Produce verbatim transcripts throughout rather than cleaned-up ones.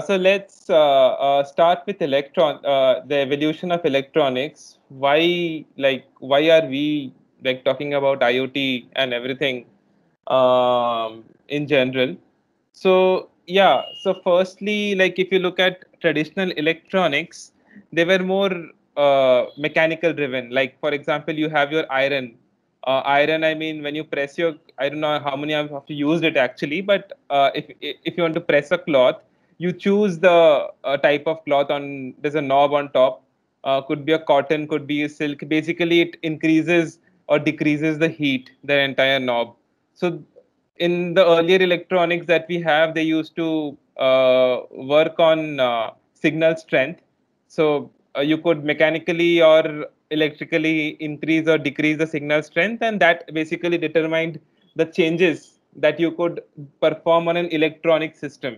So let's uh, uh, start with electron, uh, the evolution of electronics. Why, like, why are we like talking about IoT and everything um, in general? So yeah, so firstly, like if you look at traditional electronics, they were more uh, mechanical driven. Like for example, you have your iron. Uh, iron, I mean, when you press your, I don't know how many have you used it actually, but uh, if if you want to press a cloth, you choose the uh, type of cloth on. There's a knob on top. Uh, could be a cotton, could be a silk. Basically, it increases or decreases the heat. The entire knob. So in the earlier electronics that we have, they used to uh, work on uh, signal strength. So uh, you could mechanically or electrically increase or decrease the signal strength, and that basically determined the changes that you could perform on an electronic system.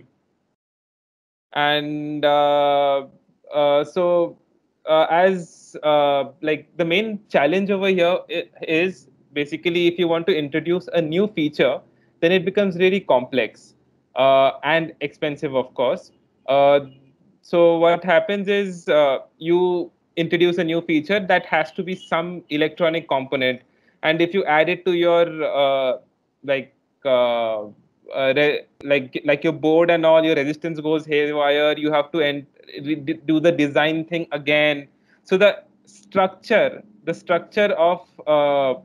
And uh, uh, so uh, as uh, like the main challenge over here is basically if you want to introduce a new feature, then it becomes really complex uh, and expensive, of course. uh, so what happens is uh, you introduce a new feature that has to be some electronic component, and if you add it to your uh, like uh, uh, re- like like your board and all, your resistance goes haywire. You have to end, do the design thing again. So the structure the structure of uh,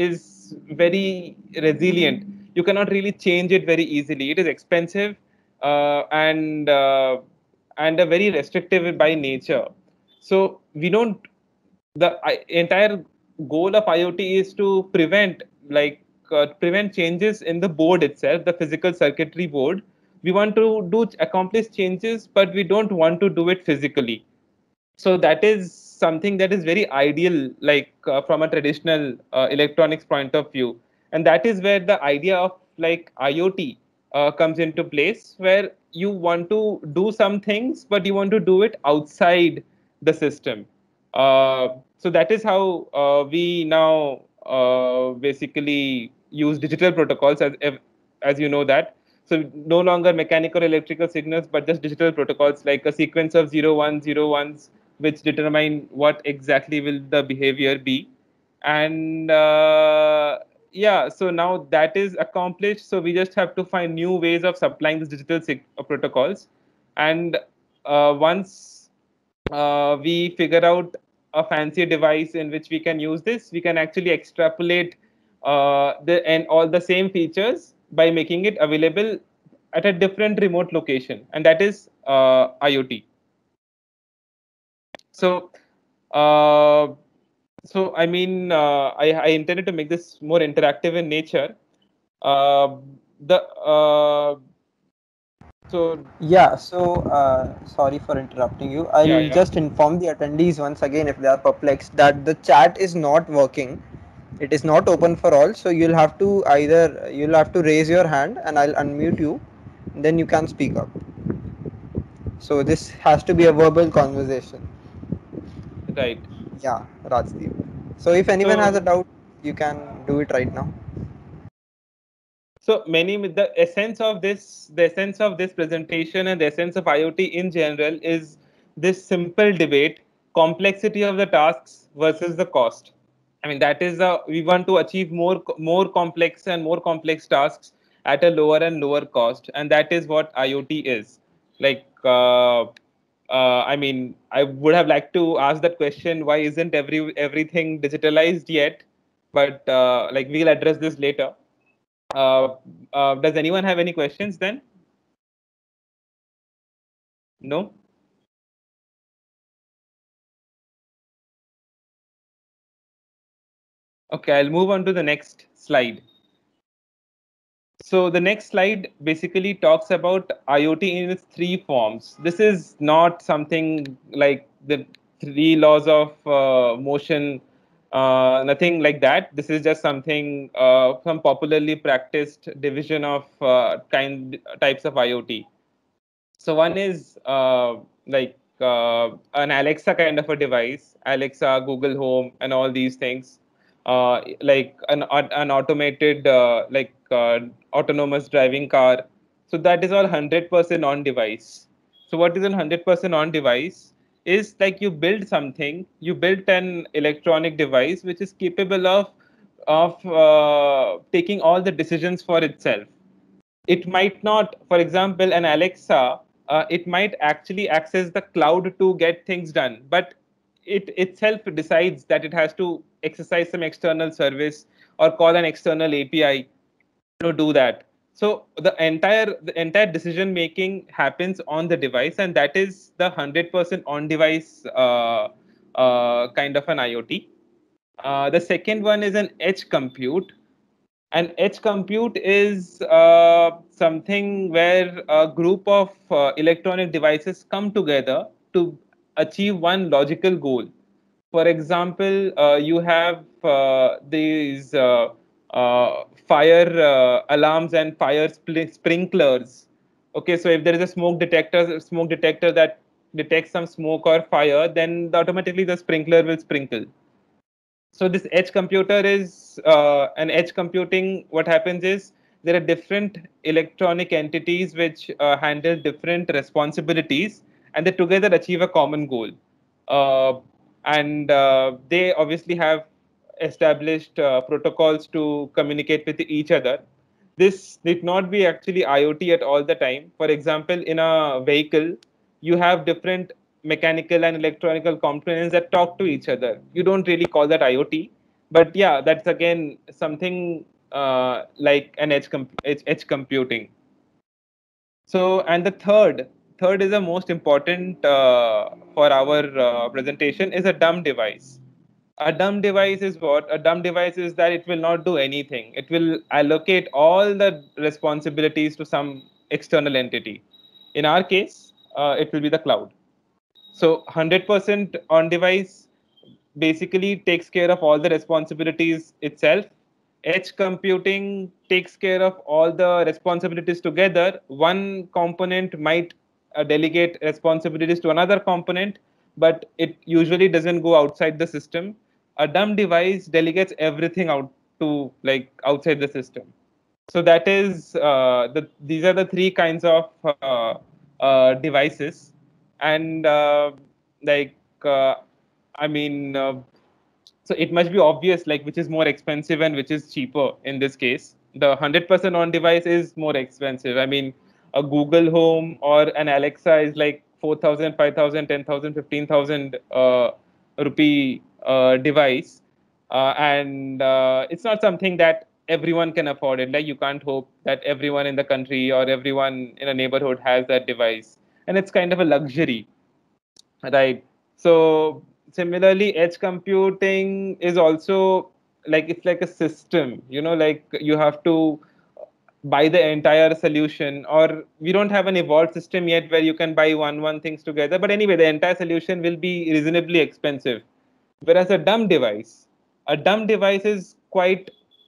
is very resilient. You cannot really change it very easily. It is expensive uh, and uh, and a very restrictive by nature. So we don't the I, entire goal of IoT is to prevent like uh, prevent changes in the board itself, the physical circuitry board. We want to do accomplish changes, but we don't want to do it physically. So that is something that is very ideal, like uh, from a traditional uh, electronics point of view, and that is where the idea of like IoT uh, comes into place, where you want to do some things, but you want to do it outside the system. Uh, so that is how uh, we now uh, basically use digital protocols, as as you know that. So no longer mechanical or electrical signals, but just digital protocols like a sequence of zero one zero ones, which determine what exactly will the behavior be. And uh, yeah, so now that is accomplished. So we just have to find new ways of supplying these digital sig- uh, protocols. And uh, once uh, we figure out a fancy device in which we can use this, we can actually extrapolate uh, the and all the same features by making it available at a different remote location, and that is uh, IoT. So, uh, so I mean, uh, I, I intended to make this more interactive in nature. Uh, the uh, so Yeah, so uh, sorry for interrupting you. yeah, I'll yeah, just inform the attendees once again if they are perplexed that the chat is not working. It is not open for all, so you'll have to either you'll have to raise your hand and I'll unmute you, then you can speak up. So this has to be a verbal conversation. right. Yeah, Rajdeep. So if anyone has a So doubt, you can do it right now. So many the essence of this, the essence of this presentation and the essence of IoT in general is this simple debate: complexity of the tasks versus the cost. I mean, that is the we want to achieve more more complex and more complex tasks at a lower and lower cost, and that is what IoT is. Like, uh, uh, I mean, I would have liked to ask that question: why isn't every everything digitalized yet? But uh, like we'll address this later. Uh, uh, does anyone have any questions then? No? Okay, I'll move on to the next slide. So the next slide basically talks about IoT in its three forms. This is not something like the three laws of uh, motion, uh, nothing like that. This is just something uh, some popularly practiced division of uh, kind types of IoT. So one is uh, like uh, an Alexa kind of a device, Alexa, Google Home, and all these things, uh, like an an automated uh, like uh, autonomous driving car. So that is all one hundred percent on device. So what is a one hundred percent on device is like you build something, you built an electronic device which is capable of of uh, taking all the decisions for itself. It might not, for example, an Alexa, uh, it might actually access the cloud to get things done, but it itself decides that it has to exercise some external service or call an external A P I to do that. So the entire the entire decision making happens on the device, and that is the one hundred percent on device uh, uh, kind of an IoT. Uh, the second one is an edge compute. An edge compute is uh, something where a group of uh, electronic devices come together to achieve one logical goal. For example, uh, you have uh, these uh, uh, fire uh, alarms and fire spl- sprinklers. Okay, so if there is a smoke detector, smoke detector that detects some smoke or fire, then automatically the sprinkler will sprinkle. So this edge computer is uh, an edge computing. What happens is there are different electronic entities which uh, handle different responsibilities, and they together achieve a common goal. Uh, and uh, they obviously have established uh, protocols to communicate with each other. This need not be actually IoT at all the time. For example, in a vehicle, you have different mechanical and electronical components that talk to each other. You don't really call that IoT, but yeah, that's again something uh, like an edge, comp- edge edge computing. So, and the third, third is the most important uh, for our uh, presentation is a dumb device. A dumb device is what? A dumb device is that it will not do anything. It will allocate all the responsibilities to some external entity. In our case, uh, it will be the cloud. So one hundred percent on device basically takes care of all the responsibilities itself. Edge computing takes care of all the responsibilities together. One component might uh, delegate responsibilities to another component, but it usually doesn't go outside the system. A dumb device delegates everything out to like outside the system. So that is uh, the these are the three kinds of uh, uh, devices, and uh, like uh, I mean, uh, so it must be obvious like which is more expensive and which is cheaper in this case. The one hundred percent on device is more expensive. I mean, a Google Home or an Alexa is like four thousand, five thousand, ten thousand, fifteen thousand uh, rupee uh, device, uh, and uh, it's not something that everyone can afford it. Like you can't hope that everyone in the country or everyone in a neighborhood has that device, and it's kind of a luxury, right? So similarly, edge computing is also like it's like a system. You know, like you have to buy the entire solution, or we don't have an evolved system yet where you can buy one one things together. But anyway, the entire solution will be reasonably expensive. Whereas a dumb device, a dumb device is quite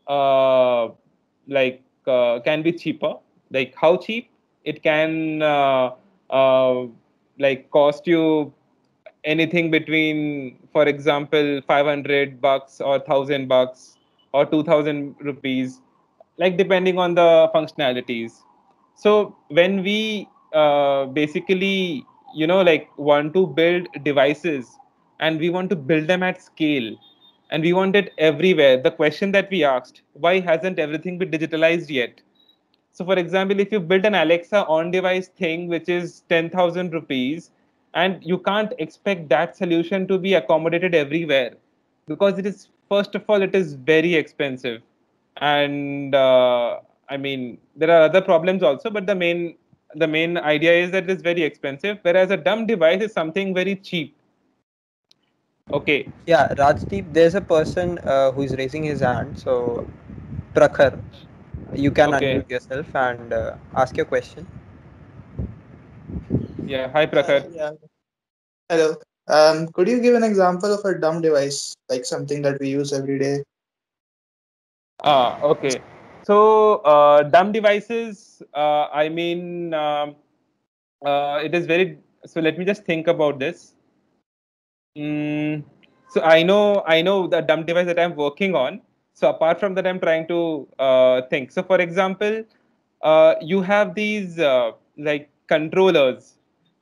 uh, like uh, can be cheaper. Like how cheap? It can uh, uh, like cost you anything between, for example, five hundred bucks or one thousand bucks or two thousand rupees, like depending on the functionalities. So when we uh, basically, you know, like want to build devices and we want to build them at scale and we want it everywhere, the question that we asked, why hasn't everything been digitalized yet? So, for example, if you build an Alexa on device thing which is ten thousand rupees, and you can't expect that solution to be accommodated everywhere because it is, first of all, it is very expensive. And uh, I mean, there are other problems also, but the main the main idea is that it's very expensive, whereas a dumb device is something very cheap. Okay. Yeah, Rajdeep, there's a person uh, who is raising his hand. So, Prakhar, you can Okay. unmute yourself and uh, ask your question. Yeah. Hi, Uh, Prakhar. yeah. Hello. Um, could you give an example of a dumb device, like something that we use every day? Ah, okay. So, uh, dumb devices, uh, I mean, um, uh, it is very. So, let me just think about this. Mm, so, I know, I know the dumb device that I'm working on. So, apart from that, I'm trying to uh, think. So, for example, uh, you have these uh, like controllers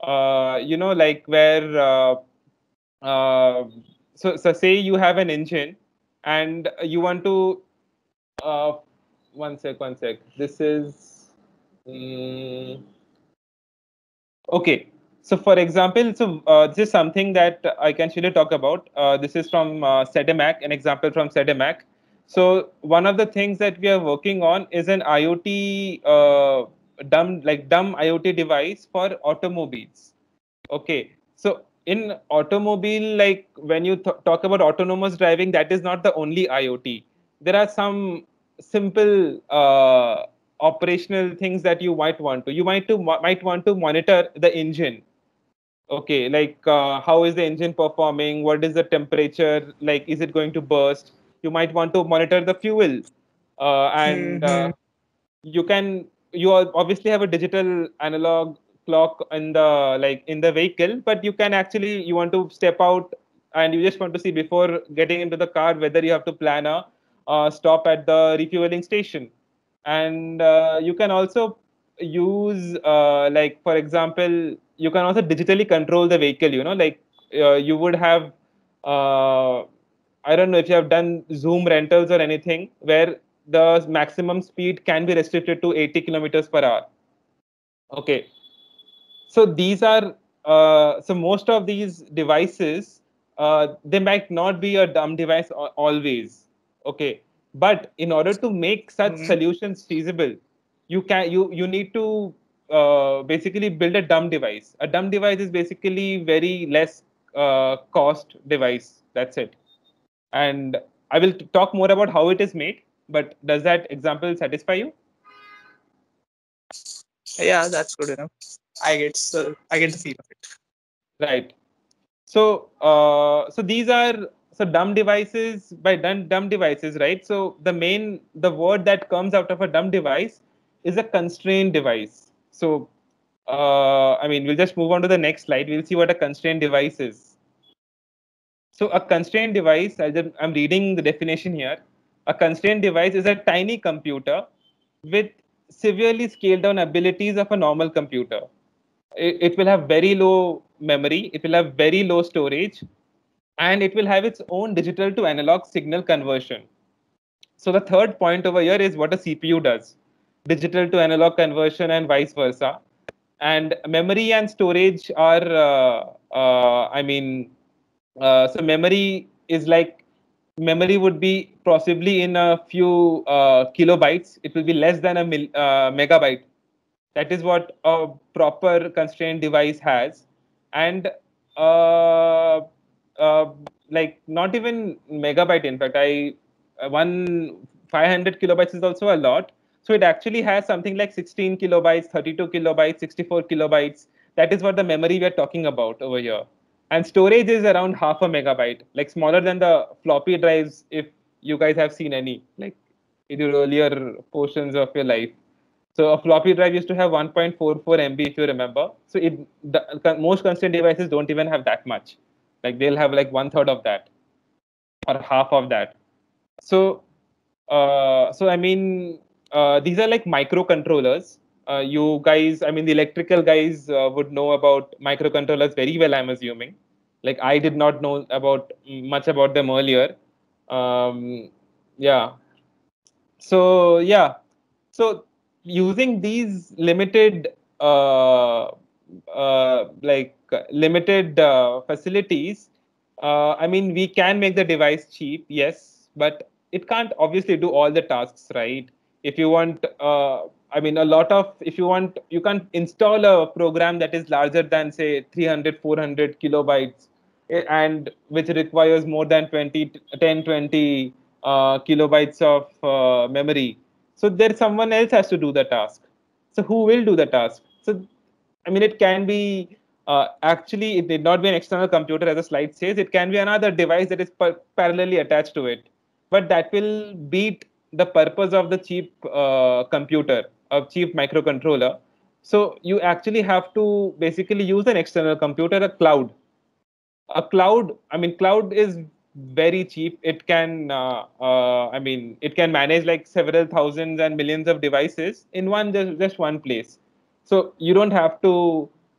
uh, you know, like where, uh, uh, so, so say you have an engine and you want to, uh, one sec, one sec. This is, mm, okay. So, for example, so uh, this is something that I can surely talk about. Uh, this is from uh, SEDEMAC, an example from SEDEMAC. So, one of the things that we are working on is an IoT, uh, dumb like dumb IoT device for automobiles. Okay, so in automobile, like when you th- talk about autonomous driving, that is not the only IoT. There are some simple uh, operational things that you might want to. You might to might want to monitor the engine. Okay, like uh, how is the engine performing? What is the temperature? Like, is it going to burst? You might want to monitor the fuel, uh, and uh, Mm-hmm. you can you al- obviously have a digital analog clock in the like in the vehicle, but you can actually you want to step out and you just want to see before getting into the car whether you have to plan a uh, stop at the refueling station. And uh, you can also use uh, like for example you can also digitally control the vehicle, you know, like uh, you would have uh, I don't know if you have done Zoom rentals or anything where the maximum speed can be restricted to eighty kilometers per hour. Okay, so these are uh, so most of these devices uh, they might not be a dumb device al- always. Okay, but in order to make such Mm-hmm. solutions feasible, you can you you need to uh, basically build a dumb device. A dumb device is basically very less uh, cost device. That's it. And I will t- talk more about how it is made. But does that example satisfy you? Yeah, that's good enough. I get so I get the feel of it. Right. So, uh, so these are so dumb devices by dumb, dumb devices, right? So the main the word that comes out of a dumb device is a constrained device. So, uh, I mean, we'll just move on to the next slide. We'll see what a constrained device is. So a constrained device, I'll just, I'm reading the definition here. A constrained device is a tiny computer with severely scaled down abilities of a normal computer. It, it will have very low memory, it will have very low storage, and it will have its own digital to analog signal conversion. So the third point over here is what a C P U does, digital to analog conversion and vice versa. And memory and storage are, uh, uh, I mean, uh, so memory is like memory would be possibly in a few uh, kilobytes. It will be less than a mil, uh, megabyte. That is what a proper constrained device has. And uh, uh, like not even megabyte. In fact, I uh, one five hundred kilobytes is also a lot. So it actually has something like sixteen kilobytes, thirty-two kilobytes, sixty-four kilobytes. That is what the memory we are talking about over here. And storage is around half a megabyte, like smaller than the floppy drives if you guys have seen any, like in your earlier portions of your life. So a floppy drive used to have one point four four M B if you remember. So it the, most constrained devices don't even have that much. Like they'll have like one third of that or half of that. So uh, so I mean uh, these are like microcontrollers. Uh, you guys, I mean the electrical guys uh, would know about microcontrollers very well. I'm assuming. Like I did not know about much about them earlier. Um, yeah, so yeah, so using these limited uh, uh, like uh, limited uh, facilities, uh, I mean we can make the device cheap, yes, but it can't obviously do all the tasks, right? If you want uh, I mean a lot of if you want you can install a program that is larger than say three hundred four hundred kilobytes, eh, and which requires more than twenty ten twenty uh, kilobytes of uh, memory. So there someone else has to do the task. So who will do the task? So I mean it can be uh, actually it need not be an external computer as the slide says. It can be another device that is par- parallelly attached to it, but that will beat the purpose of the cheap uh, computer, a cheap microcontroller. So you actually have to basically use an external computer, a cloud. A cloud, I mean cloud is very cheap. It can uh, uh, I mean it can manage like several thousands and millions of devices in one just, just one place. So you don't have to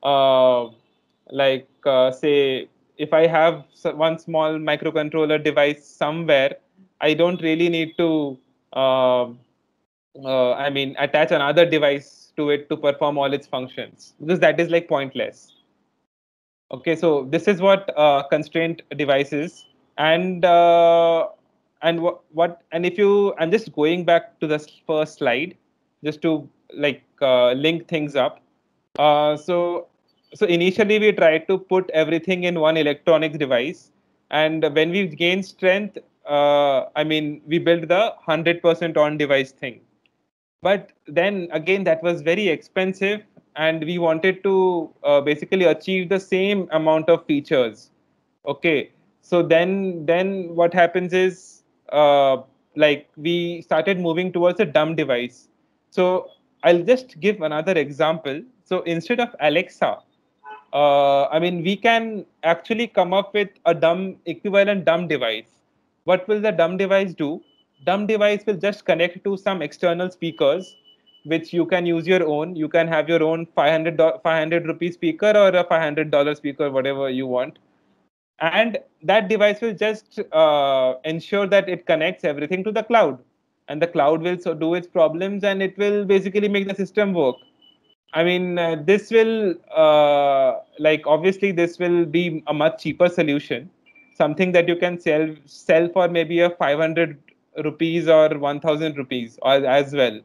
uh, like uh, say if I have one small microcontroller device somewhere, I don't really need to uh, uh, I mean attach another device to it to perform all its functions, because that is like pointless. Okay, so this is what uh, constraint device is, and uh, and what what and if you I'm just going back to the first slide just to like uh, link things up. Uh, so so initially we tried to put everything in one electronic device, and when we gained strength, uh, I mean we built the one hundred percent on device thing. But then again, that was very expensive, and we wanted to uh, basically achieve the same amount of features. Okay, so then then what happens is uh, like we started moving towards a dumb device. So I'll just give another example. So instead of Alexa, uh, I mean, we can actually come up with a dumb equivalent dumb device. What will the dumb device do? Dumb device will just connect to some external speakers, which you can use your own. You can have your own five hundred five hundred rupee speaker or a five hundred dollar speaker, whatever you want. And that device will just uh, ensure that it connects everything to the cloud, and the cloud will so do its problems, and it will basically make the system work. I mean, uh, this will uh, like obviously this will be a much cheaper solution, something that you can sell sell for maybe a five hundred rupees or one thousand rupees or as well.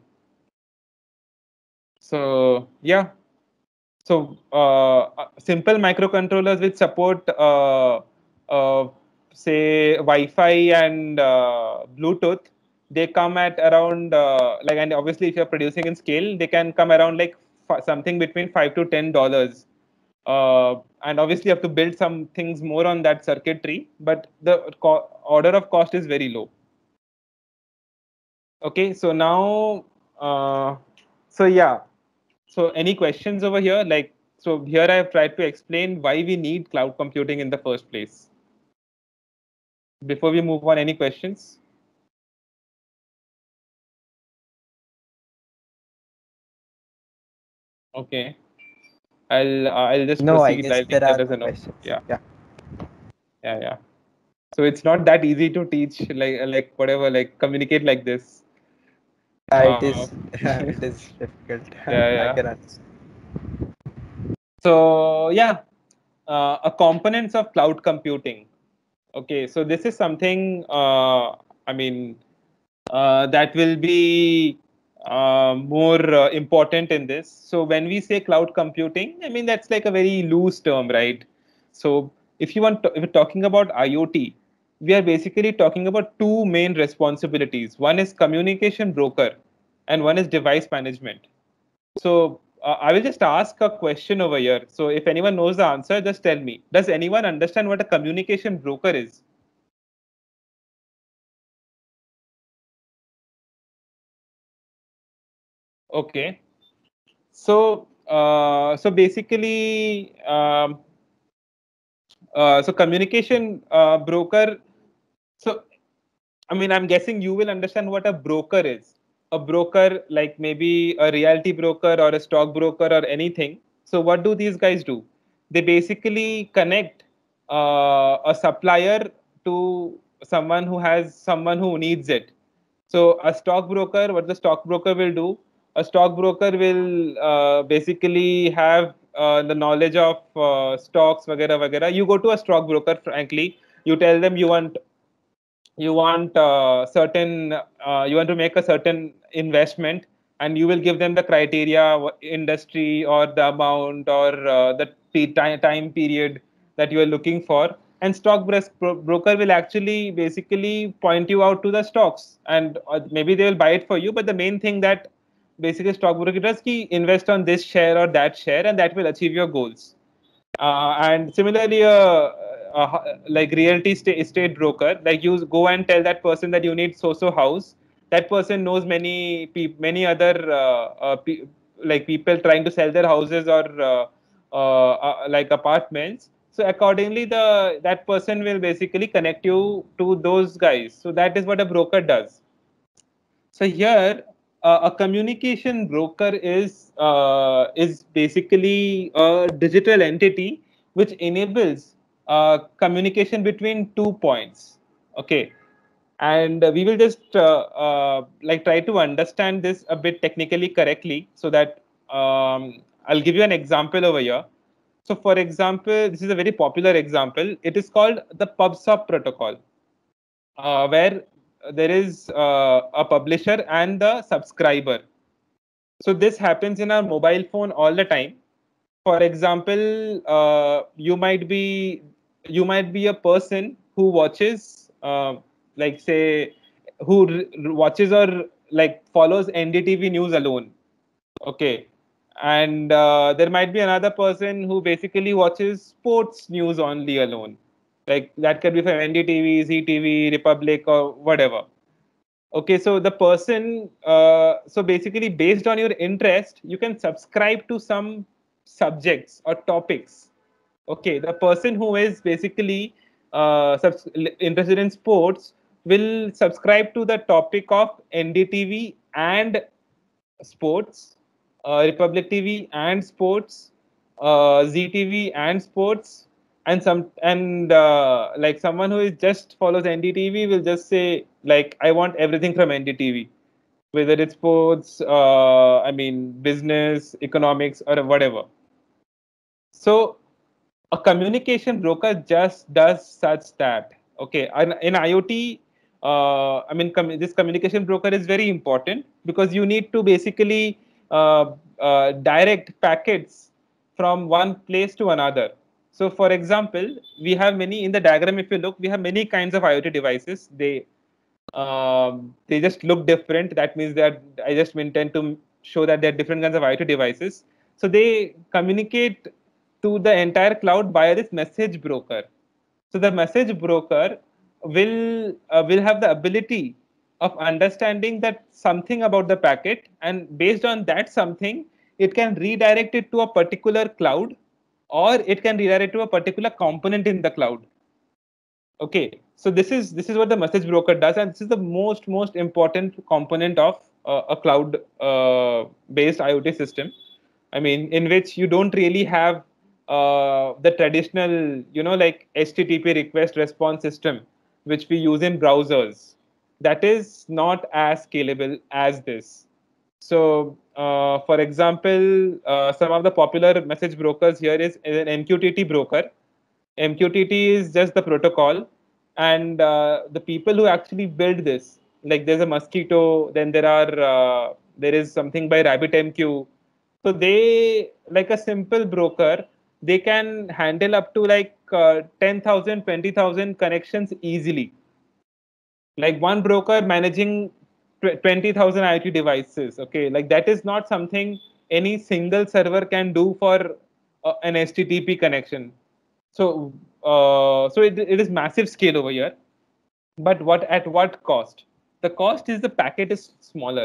So yeah, so uh, uh, simple microcontrollers which support uh, uh, say Wi-Fi and uh, Bluetooth, they come at around uh, like, and obviously if you're producing in scale, they can come around like f- something between five to ten dollars. Uh, and obviously you have to build some things more on that circuitry, but the co- order of cost is very low. Okay, so now, uh, so yeah, so any questions over here? Like, so here I have tried to explain why we need cloud computing in the first place. Before we move on, any questions? Okay, I'll uh, I'll just No, I proceed. guess I think there there are is no enough. questions. Yeah, Yeah. yeah, yeah. So it's not that easy to teach, like like whatever, like communicate like this. Yeah, it Uh, is. It is difficult. yeah, I yeah. can understand. So yeah, uh, a components of cloud computing. Okay, so this is something. Uh, I mean, uh, that will be uh, more uh, important in this. So when we say cloud computing, I mean that's like a very loose term, right? So if you want, to, if we're talking about IoT, we are basically talking about two main responsibilities. One is communication broker, and one is device management. So uh, I will just ask a question over here. So if anyone knows the answer, just tell me. Does anyone understand what a communication broker is? Okay. So, uh, so basically, um, uh, so communication uh, broker. So, I mean, I'm guessing you will understand what a broker is. A broker, like maybe a realty broker or a stock broker or anything. So, what do these guys do? They basically connect uh, a supplier to someone who has someone who needs it. So a stockbroker, what the stockbroker will do, a stockbroker will uh, basically have uh, the knowledge of uh, stocks, vagera, vagera. You go to a stockbroker, frankly, you tell them you want you want uh, certain uh, you want to make a certain investment, and you will give them the criteria, industry or the amount or uh, the time, time period that you are looking for, and stock broker will actually basically point you out to the stocks, and uh, maybe they will buy it for you, but the main thing that basically stockbroker does, ki invest on this share or that share, and that will achieve your goals. Uh, and similarly, uh, uh, like realty sta- estate broker, like you go and tell that person that you need so-so house. That person knows many pe- many other uh, uh, pe- like people trying to sell their houses or uh, uh, uh, like apartments. So accordingly, the that person will basically connect you to those guys. So that is what a broker does. So here, uh, a communication broker is uh, is basically a digital entity which enables uh, communication between two points. Okay, and uh, we will just uh, uh, like try to understand this a bit technically correctly, so that um, I'll give you an example over here. So, for example, this is a very popular example. It is called the PubSub protocol, uh, where there is uh, a publisher and the subscriber. So this happens in our mobile phone all the time. For example, uh, you might be you might be a person who watches, uh, like say, who r- watches or like follows N D T V news alone. Okay, and uh, there might be another person who basically watches sports news only alone. Like that could be from N D T V, Z T V, Republic, or whatever. Okay, so the person, uh, so basically based on your interest, you can subscribe to some subjects or topics. Okay, the person who is basically uh, subs- interested in sports will subscribe to the topic of N D T V and sports, uh, Republic T V and sports, uh, Z T V and sports, and some and uh, like someone who is just follows N D T V will just say like I want everything from N D T V, whether it's sports, uh, I mean business, economics, or whatever. So a communication broker just does such that. Okay, in, in IoT, uh, I mean com- this communication broker is very important because you need to basically uh, uh, direct packets from one place to another. So for example, we have many in the diagram. If you look, we have many kinds of IoT devices. They um, they just look different. That means that I just intend to show that there are different kinds of IoT devices. So they communicate to the entire cloud via this message broker. So the message broker will uh, will have the ability of understanding that something about the packet, and based on that something, it can redirect it to a particular cloud, or it can redirect to a particular component in the cloud. Okay, so this is this is what the message broker does, and this is the most most important component of uh, a cloud uh, based IoT system. I mean, in which you don't really have uh, the traditional, you know, like H T T P request response system, which we use in browsers. That is not as scalable as this. So, uh, for example, uh, some of the popular message brokers here is an M Q T T broker. M Q T T is just the protocol, and uh, the people who actually build this, like there's a Mosquitto, then there are uh, there is something by RabbitMQ. So they, like a simple broker, they can handle up to like uh, ten thousand, twenty thousand connections easily. Like one broker managing twenty thousand IoT devices. Okay, like that is not something any single server can do for uh, an H T T P connection. So, uh, so it, it is massive scale over here. But what at what cost? The cost is the packet is smaller.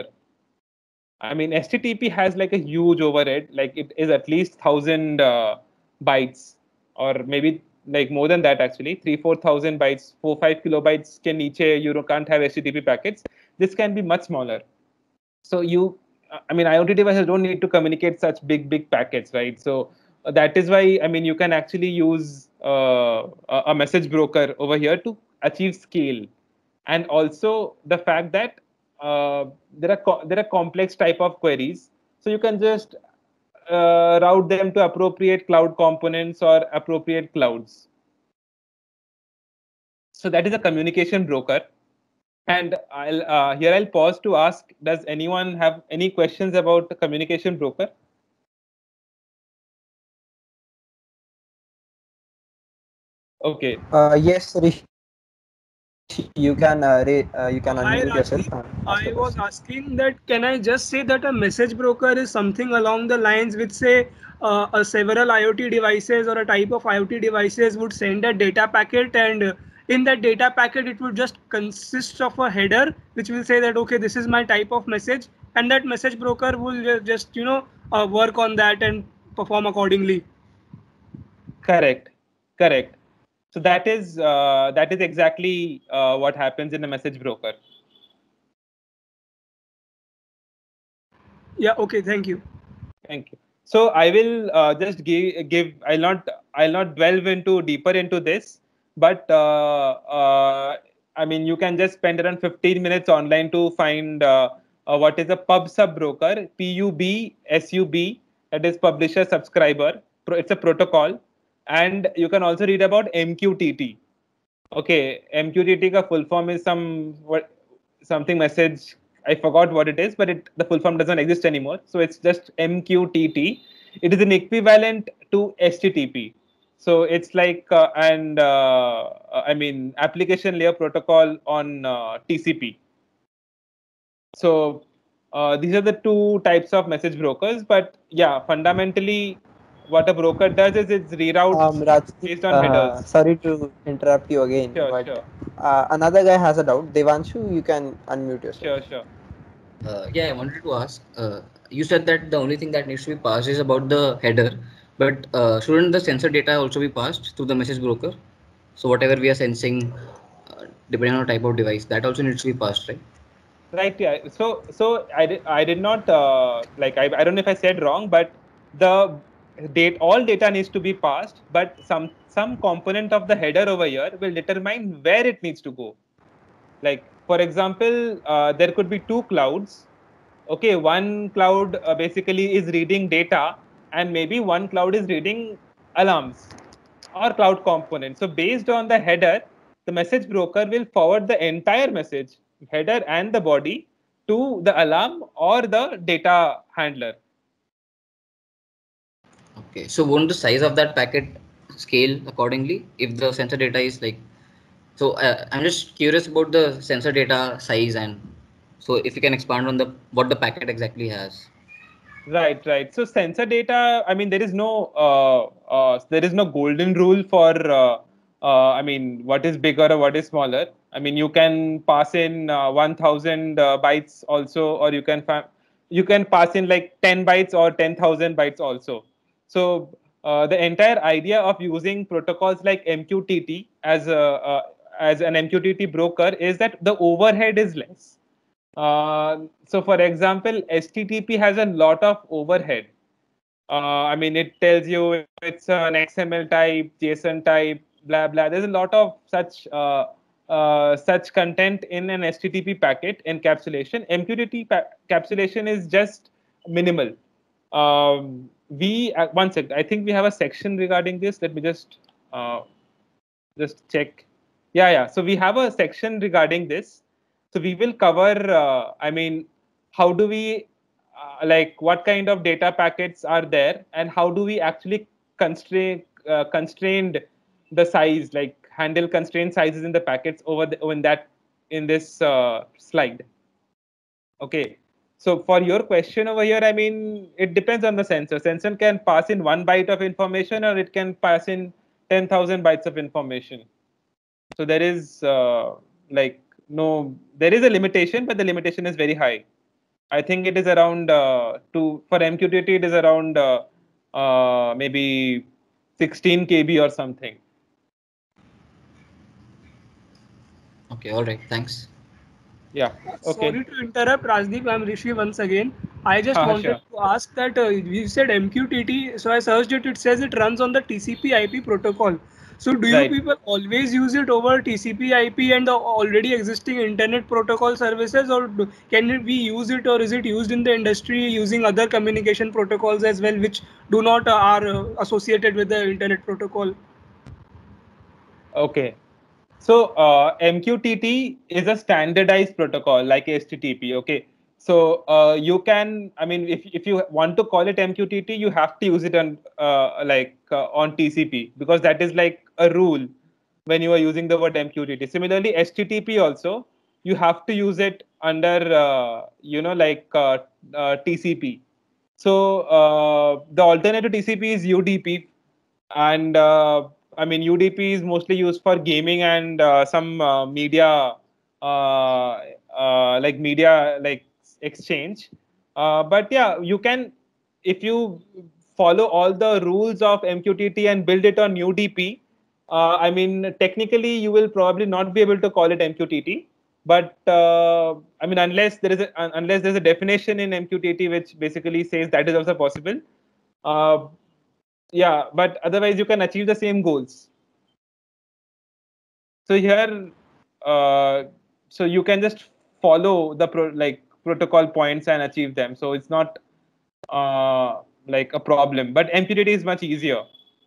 I mean, H T T P has like a huge overhead. Like it is at least thousand uh, bytes, or maybe like more than that actually. Three, four thousand bytes, four, five kilobytes can each. You don't- can't have H T T P packets. This can be much smaller. So you, I mean, IoT devices don't need to communicate such big, big packets, right? So uh, that is why, I mean, you can actually use uh, a a message broker over here to achieve scale, and also the fact that uh, there are co- there are complex type of queries, so you can just uh, route them to appropriate cloud components or appropriate clouds. So that is a communication broker. And I'll uh, here I'll pause to ask: does anyone have any questions about the communication broker? Okay. Uh, yes, Rishi, you can uh, ra- uh, you can unmute Uh, yourself Hi and ask Rajiv, the question. I was asking that can I just say that a message broker is something along the lines which say uh, a several IoT devices or a type of IoT devices would send a data packet, and uh, in that data packet it would just consist of a header which will say that okay, this is my type of message, and that message broker will ju- just you know uh, work on that and perform accordingly. Correct. Correct. So that is uh, that is exactly uh, what happens in a message broker. Yeah, okay, thank you. Thank you. So I will uh, just give, give. I'll not. I'll not delve into deeper into this. But uh, uh, I mean, you can just spend around fifteen minutes online to find uh, uh, what is a pub sub broker. P U B S U B. That is publisher subscriber. Pro- It's a protocol, and you can also read about M Q T T. Okay, M Q T T ka full form is some what something message. I forgot what it is, but it the full form doesn't exist anymore. So it's just M Q T T. It is an equivalent to H T T P. So it's like uh, and uh, I mean application layer protocol on uh, T C P. So uh, these are the two types of message brokers. But yeah, fundamentally, what a broker does is it Um, reroutes Rajdeep, based on uh, headers. sorry to interrupt you again, Sure, but sure, uh, another guy has a doubt. Devanshu, you can unmute yourself. sure, sure. Uh, yeah, I wanted to ask. Uh, you said that the only thing that needs to be passed is about the header, but uh, shouldn't the sensor data also be passed through the message broker? So whatever we are sensing, uh, depending on the type of device, that also needs to be passed, right? Right. Yeah. So, so I did, I did not uh, like I, I don't know if I said wrong, but the date all data needs to be passed, but some some component of the header over here will determine where it needs to go. Like for example, uh, there could be two clouds. Okay, one cloud uh, basically is reading data, and maybe one cloud is reading alarms or cloud component. So based on the header, the message broker will forward the entire message, header and the body, to the alarm or the data handler. Okay. So won't the size of that packet scale accordingly if the sensor data is like? So uh, I'm just curious about the sensor data size, and so if you can expand on the what the packet exactly has. Right, right. So sensor data, I mean, there is no uh, uh, there is no golden rule for uh, uh, I mean, what is bigger or what is smaller. I mean, you can pass in uh, one thousand uh, bytes also, or you can fa- you can pass in like ten bytes or ten thousand bytes also. So uh, the entire idea of using protocols like M Q T T as a uh, as an M Q T T broker is that the overhead is less. Uh, so, for example, H T T P has a lot of overhead. Uh, I mean, it tells you it's an X M L type, JSON type, blah blah. There's a lot of such uh, uh, such content in an H T T P packet encapsulation. M Q T T pa- encapsulation is just minimal. Um, we uh, one sec. I think we have a section regarding this. Let me just uh, just check. Yeah, yeah. So we have a section regarding this. So we will cover. Uh, I mean, how do we uh, like what kind of data packets are there, and how do we actually constrain uh, constrained the size, like handle constrained sizes in the packets over the, in that in this uh, slide. Okay. So for your question over here, I mean, it depends on the sensor. Sensor can pass in one byte of information, or it can pass in ten thousand bytes of information. So there is uh, like no, there is a limitation, but the limitation is very high. I think it is around uh, two for M Q T T. It is around uh, uh, maybe sixteen K B or something. Okay. All right. Thanks. Yeah. Okay. Sorry to interrupt, Rajdeep. I'm Rishi once again. I just Haha, wanted sure. to ask that uh, you said M Q T T, so I searched it. It says it runs on the T C P I P protocol. So do you Right. people always use it over T C P I P and the already existing internet protocol services, or do, can it, we use it, or is it used in the industry using other communication protocols as well, which do not uh, are uh, associated with the internet protocol? Okay. So uh, M Q T T is a standardized protocol like H T T P. Okay. So uh, you can, I mean, if if you want to call it M Q T T, you have to use it on uh, like uh, on T C P, because that is like a rule when you are using the word M Q T T. Similarly, H T T P also, you have to use it under uh, you know like uh, uh, T C P. So uh, the alternative to T C P is U D P, and uh, I mean U D P is mostly used for gaming and uh, some uh, media, uh, uh, like media like exchange. Uh, but yeah, you can, if you follow all the rules of M Q T T and build it on U D P. Uh, I mean, technically, you will probably not be able to call it M Q T T. But uh, I mean, unless there is a, unless there's a definition in M Q T T which basically says that is also possible. Uh, yeah, but otherwise you can achieve the same goals. So here, uh, so you can just follow the pro, like protocol points and achieve them. So it's not uh, like a problem. But M Q T T is much easier.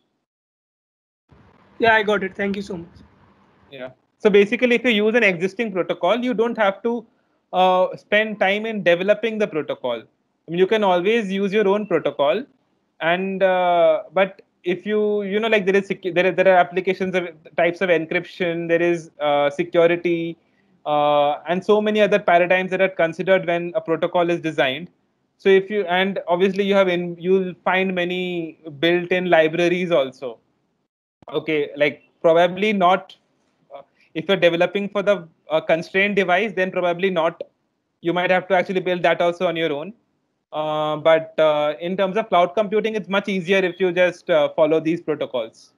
Yeah, I got it. Thank you so much. Yeah. So basically, if you use an existing protocol, you don't have to uh, spend time in developing the protocol. I mean, you can always use your own protocol, and uh, but if you you know like there is secu- there are, there are applications of types of encryption, there is uh, security, uh, and so many other paradigms that are considered when a protocol is designed. So if you and obviously you have in you'll find many built-in libraries also. Okay, like probably not uh, if you're developing for the uh, constrained device, then probably not. You might have to actually build that also on your own. Uh, but uh, in terms of cloud computing, it's much easier if you just uh, follow these protocols.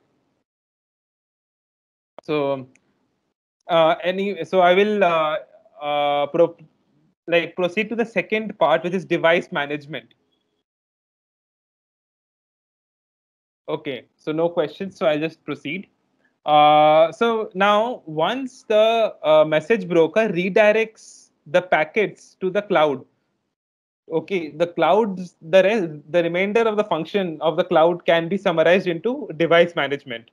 So, uh, any so I will uh, uh, pro- like proceed to the second part, which is device management. Okay, so no questions. So I'll just proceed. Uh, so now, once the uh, message broker redirects the packets to the cloud, okay, the clouds, the rest, the remainder of the function of the cloud can be summarized into device management.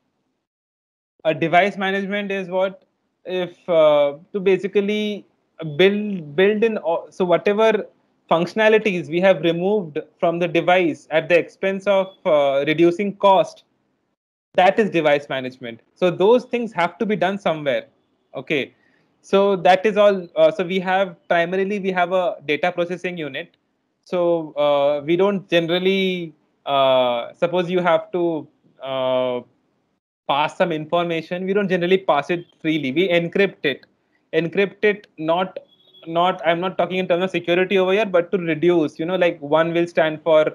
A device management is what if uh, to basically build build in all- so whatever functionalities we have removed from the device at the expense of uh, reducing cost, that is device management. So those things have to be done somewhere. Okay, so that is all. Uh, so we have primarily we have a data processing unit. So uh, we don't generally uh, suppose you have to uh, pass some information. We don't generally pass it freely. We encrypt it. Encrypt it not not I'm not talking in terms of security over here, but to reduce, you know, like one will stand for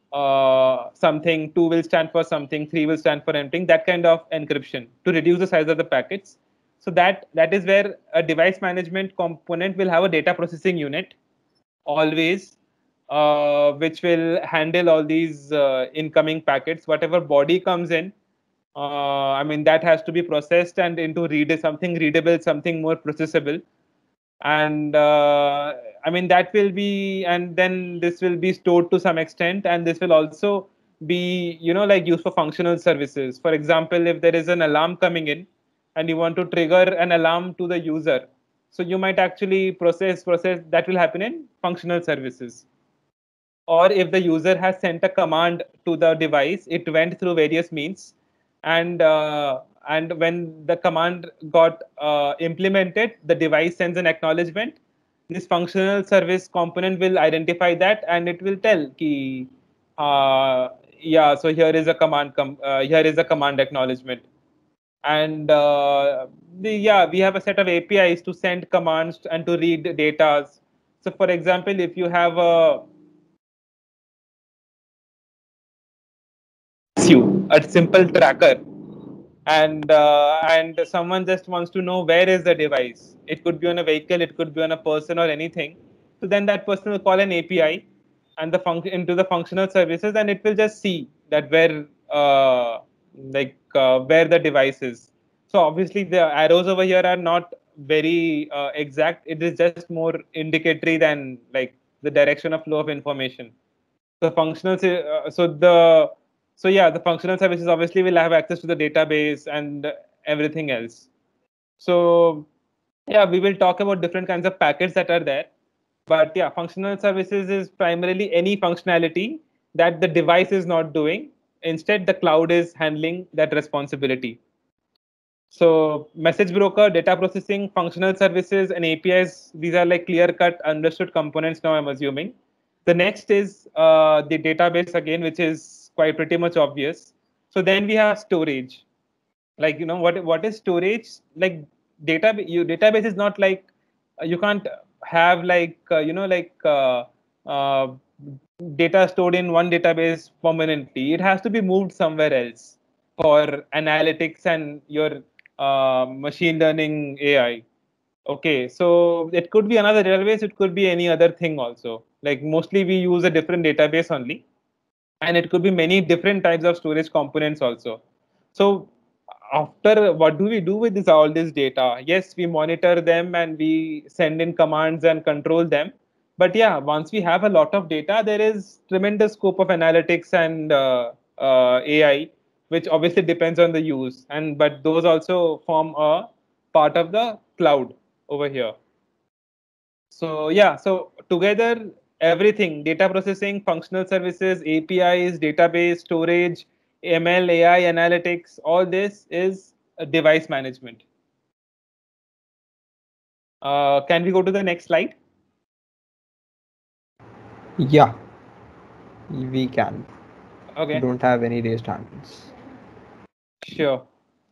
uh, something, two will stand for something, three will stand for anything, that kind of encryption to reduce the size of the packets. So that that is where a device management component will have a data processing unit always, uh, which will handle all these uh, incoming packets. Whatever body comes in, uh, I mean, that has to be processed and into read something readable, something more processable. And uh, I mean, that will be, and then this will be stored to some extent, and this will also be, you know, like used for functional services. For example, if there is an alarm coming in and you want to trigger an alarm to the user, so you might actually process process that will happen in functional services. Or if the user has sent a command to the device, it went through various means, and uh, and when the command got uh, implemented, the device sends an acknowledgement. This functional service component will identify that, and it will tell ki, uh, yeah, so here is a command com- uh, here is a command acknowledgement. And uh, the, yeah, we have a set of A P Is to send commands and to read data. So for example, if you have a you a simple tracker, and uh, and someone just wants to know where is the device. It could be on a vehicle, it could be on a person or anything. So then that person will call an A P I and the function into the functional services, and it will just see that where uh, like uh, where the device is. So obviously the arrows over here are not very uh, exact. It is just more indicatory than like the direction of flow of information. The functional uh, so the so yeah, the functional services obviously will have access to the database and everything else. So yeah, we will talk about different kinds of packets that are there. But yeah, functional services is primarily any functionality that the device is not doing. Instead, the cloud is handling that responsibility. So message broker, data processing, functional services, and A P Is, these are like clear-cut, understood components now, I'm assuming. The next is uh, the database again, which is quite pretty much obvious. So then we have storage. Like, you know, what what is storage? Like data, you database is not like uh, you can't have like uh, you know like uh, uh, data stored in one database permanently. It has to be moved somewhere else for analytics and your uh, machine learning A I. Okay, so it could be another database, it could be any other thing also. Like mostly we use a different database only, and it could be many different types of storage components also. So after, what do we do with this all this data? Yes, we monitor them and we send in commands and control them. But yeah, once we have a lot of data, there is tremendous scope of analytics and uh, uh, A I, which obviously depends on the use. And but those also form a part of the cloud over here. So yeah, so together everything, data processing, functional services, A P Is, database, storage, M L, A I, analytics, all this is a device management. Uh, can we go to the next slide? Yeah, we can. Okay, Don't have any raised hands. sure.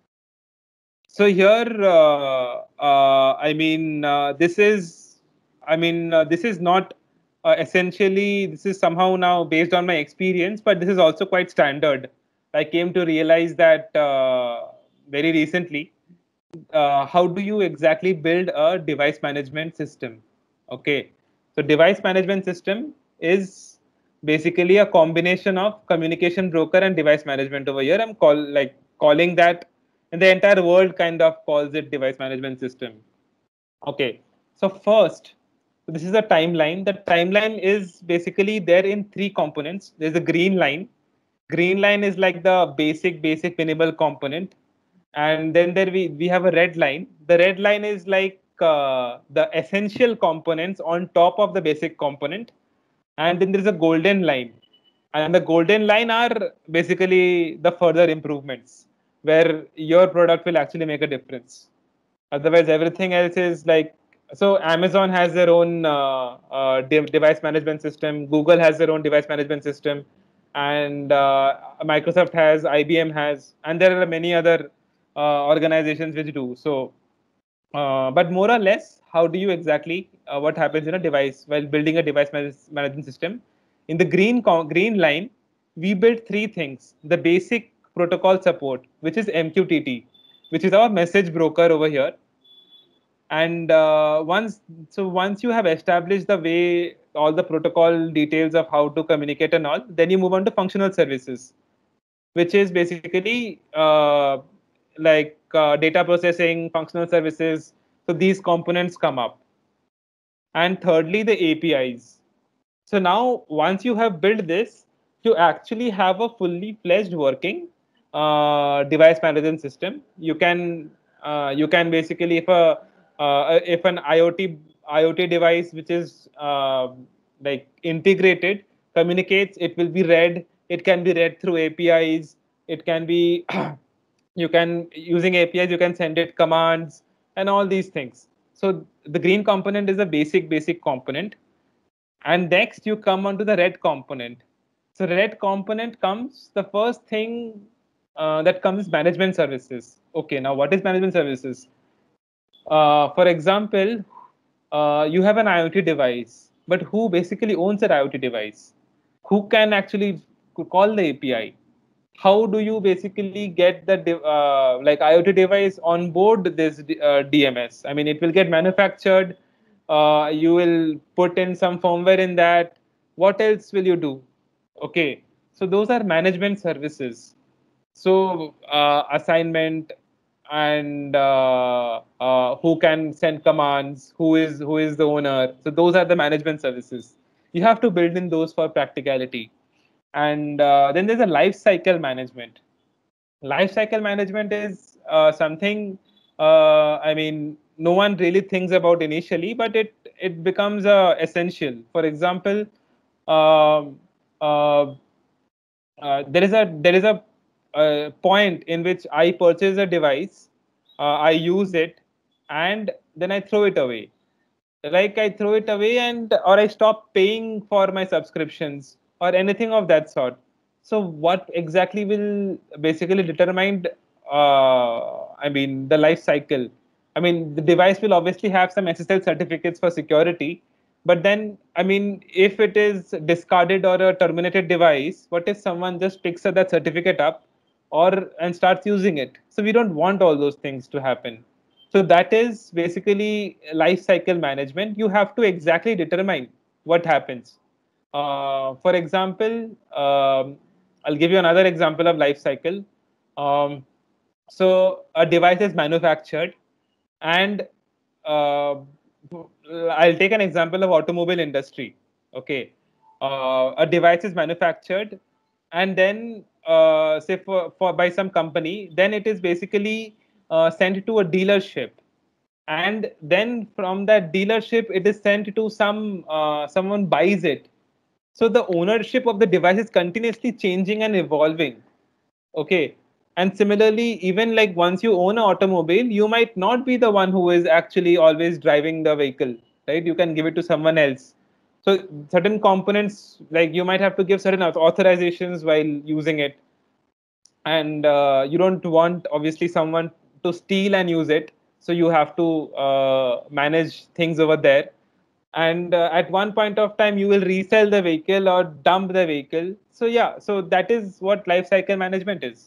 So here, uh, uh, I mean, uh, this is, I mean, uh, this is not uh, essentially, this is somehow now based on my experience, but this is also quite standard. I came to realize that uh, very recently. Uh, how do you exactly build a device management system? Okay, so device management system is basically a combination of communication broker and device management over here. I'm call like calling that, and the entire world kind of calls it device management system. Okay, so first, this is a timeline. The timeline is basically there in three components. There's a green line. Green line is like the basic, basic minimal component, and then there we we have a red line. The red line is like uh, the essential components on top of the basic component, and then there is a golden line, and the golden line are basically the further improvements where your product will actually make a difference. Otherwise, everything else is like, so Amazon has their own uh, uh, de- device management system. Google has their own device management system, and uh, Microsoft has, I B M has, and there are many other uh, organizations which do so. Uh, but more or less, how do you exactly uh, what happens in a device while building a device manage- management system? In the green co- green line, we built three things: the basic protocol support, which is M Q T T, which is our message broker over here. And uh, once so once you have established the way, all the protocol details of how to communicate and all, then you move on to functional services, which is basically uh, like uh, data processing, functional services. So these components come up. And thirdly, the A P Is. So now, once you have built this, you actually have a fully fledged working uh, device management system. You can uh, you can basically, if a uh, if an IoT IoT device which is uh, like integrated communicates, it will be read. It can be read through A P Is. It can be you can, using A P Is, you can send it commands and all these things. So the green component is a basic basic component, and next you come onto the red component. So red component comes, the first thing uh, that comes is management services. Okay, now what is management services? Uh, for example, uh, you have an IoT device, but who basically owns that IoT device? Who can actually call the A P I? How do you basically get the uh, like IoT device on board this uh, D M S? I mean, it will get manufactured. Uh, you will put in some firmware in that. What else will you do? Okay, so those are management services. So uh, assignment and uh, uh, who can send commands, who is who is the owner. So those are the management services. You have to build in those for practicality. And uh, then there's a life cycle management. Life cycle management is uh, something, uh, I mean, no one really thinks about initially, but it it becomes uh, essential. For example, um uh, uh, there is a there is a, uh point in which I purchase a device, uh, I use it, and then I throw it away. Like I throw it away, and or I stop paying for my subscriptions or anything of that sort. So what exactly will basically determine, uh, I mean, the life cycle? I mean, the device will obviously have some S S L certificates for security, but then, I mean, if it is discarded or a terminated device, what if someone just picks up that certificate up or and starts using it? So we don't want all those things to happen. So that is basically life cycle management. You have to exactly determine what happens. Uh, for example, um, I'll give you another example of life cycle. Um, so a device is manufactured, and uh, I'll take an example of automobile industry. Okay, uh, a device is manufactured, and then uh, say for, for by some company, then it is basically uh, sent to a dealership, and then from that dealership it is sent to some uh, someone buys it. So the ownership of the device is continuously changing and evolving. Okay. And similarly, even like once you own an automobile, you might not be the one who is actually always driving the vehicle, right? You can give it to someone else. So certain components, like you might have to give certain authorizations while using it, and uh, you don't want obviously someone to steal and use it. So you have to uh, manage things over there, and uh, at one point of time you will resell the vehicle or dump the vehicle. So yeah, so that is what life cycle management is.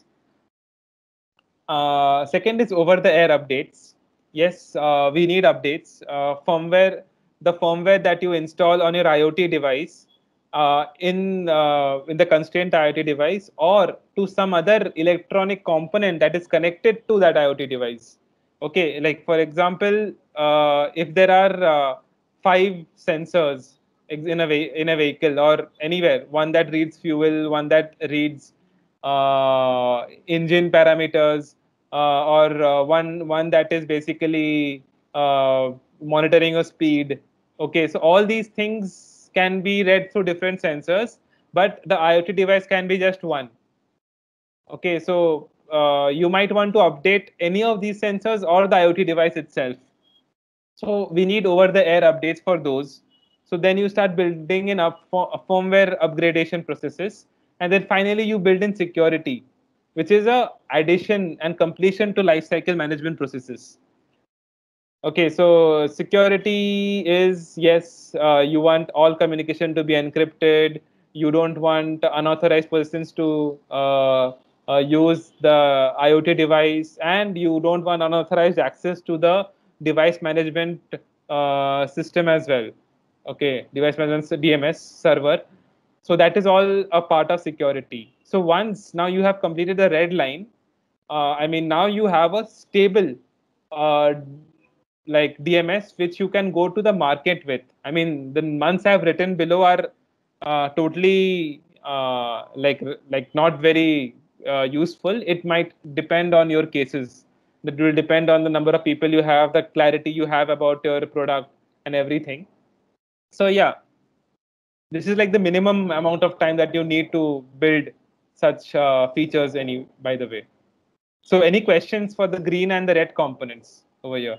Uh, second is over the air updates. Yes, uh, we need updates. Uh, firmware, the firmware that you install on your IoT device, uh, in uh, in the constraint IoT device, or to some other electronic component that is connected to that IoT device. Okay, like for example, uh, if there are uh, five sensors in a ve- in a vehicle or anywhere, one that reads fuel, one that reads uh, engine parameters, uh, or uh, one one that is basically uh, monitoring your speed. Okay, so all these things can be read through different sensors, but the IoT device can be just one. Okay, so uh, you might want to update any of these sensors or the IoT device itself. So we need over-the-air updates for those. So then you start building in up firmware upgradation processes, and then finally you build in security, which is a addition and completion to lifecycle management processes. Okay, so security is, yes, uh, you want all communication to be encrypted. You don't want unauthorized persons to uh, uh, use the IoT device, and you don't want unauthorized access to the device management uh, system as well. Okay, device management D M S server. So that is all a part of security. So once now you have completed the red line, uh, I mean, now you have a stable uh, like D M S which you can go to the market with. I mean, the months I've written below are uh, totally uh, like like not very uh, useful. It might depend on your cases. That will depend on the number of people you have, the clarity you have about your product and everything. So yeah, this is like the minimum amount of time that you need to build such uh, features. Any by the way. So any questions for the green and the red components over here?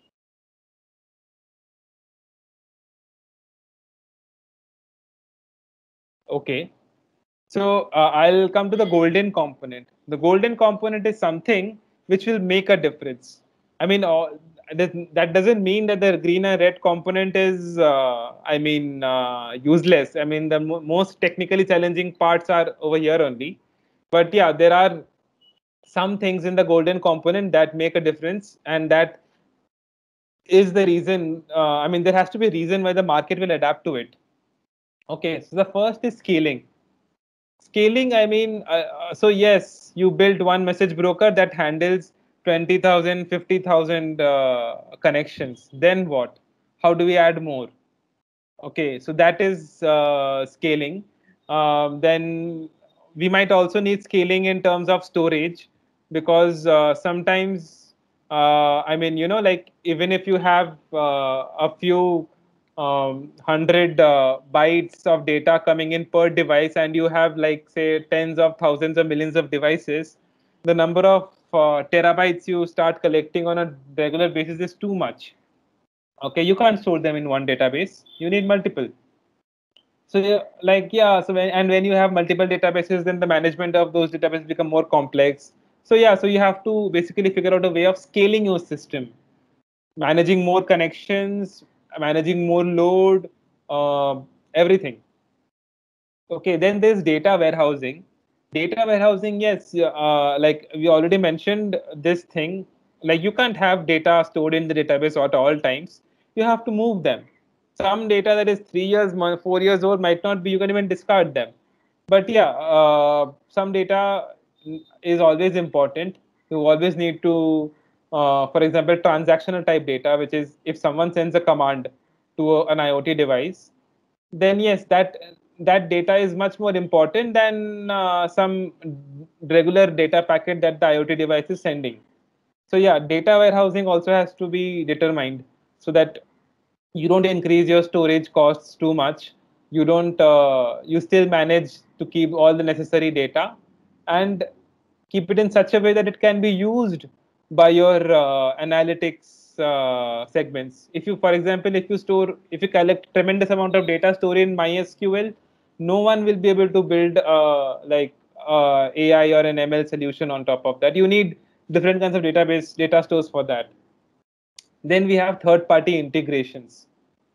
Okay. So uh, I'll come to the golden component. The golden component is something which will make a difference. I mean, uh, that doesn't mean that the green and red component is, uh, I mean, uh, useless. I mean, the mo- most technically challenging parts are over here only. But yeah, there are some things in the golden component that make a difference, and that is the reason. Uh, I mean, there has to be a reason why the market will adapt to it. Okay, so the first is scaling. Scaling, I mean, uh, uh, so yes, you build one message broker that handles twenty thousand, fifty thousand uh, connections. Then what? How do we add more? Okay, so that is uh, scaling. Um, then we might also need scaling in terms of storage, because uh, sometimes, uh, I mean, you know, like even if you have uh, a few um, hundred uh, bytes of data coming in per device, and you have like say tens of thousands or millions of devices, the number of uh, terabytes you start collecting on a regular basis is too much. Okay, you can't store them in one database. You need multiple. So yeah, like yeah, so when, and when you have multiple databases, then the management of those databases become more complex. So yeah, so you have to basically figure out a way of scaling your system, managing more connections, managing more load, uh, everything. Okay, then there's data warehousing. Data warehousing, yes, uh, like we already mentioned this thing. like you can't have data stored in the database at all times. You have to move them. Some data that is three years, four years old might not be. You can even discard them. But yeah, uh, some data is always important. You always need to, uh, for example, transactional type data, which is if someone sends a command to a, an IoT device, then yes, that that data is much more important than uh, some regular data packet that the IoT device is sending. So yeah, data warehousing also has to be determined so that you don't increase your storage costs too much. You don't. Uh, you still manage to keep all the necessary data, and keep it in such a way that it can be used by your uh, analytics uh, segments. If you, for example, if you store, if you collect tremendous amount of data stored in MySQL, no one will be able to build uh, like uh, A I or an M L solution on top of that. You need different kinds of database data stores for that. Then we have third-party integrations.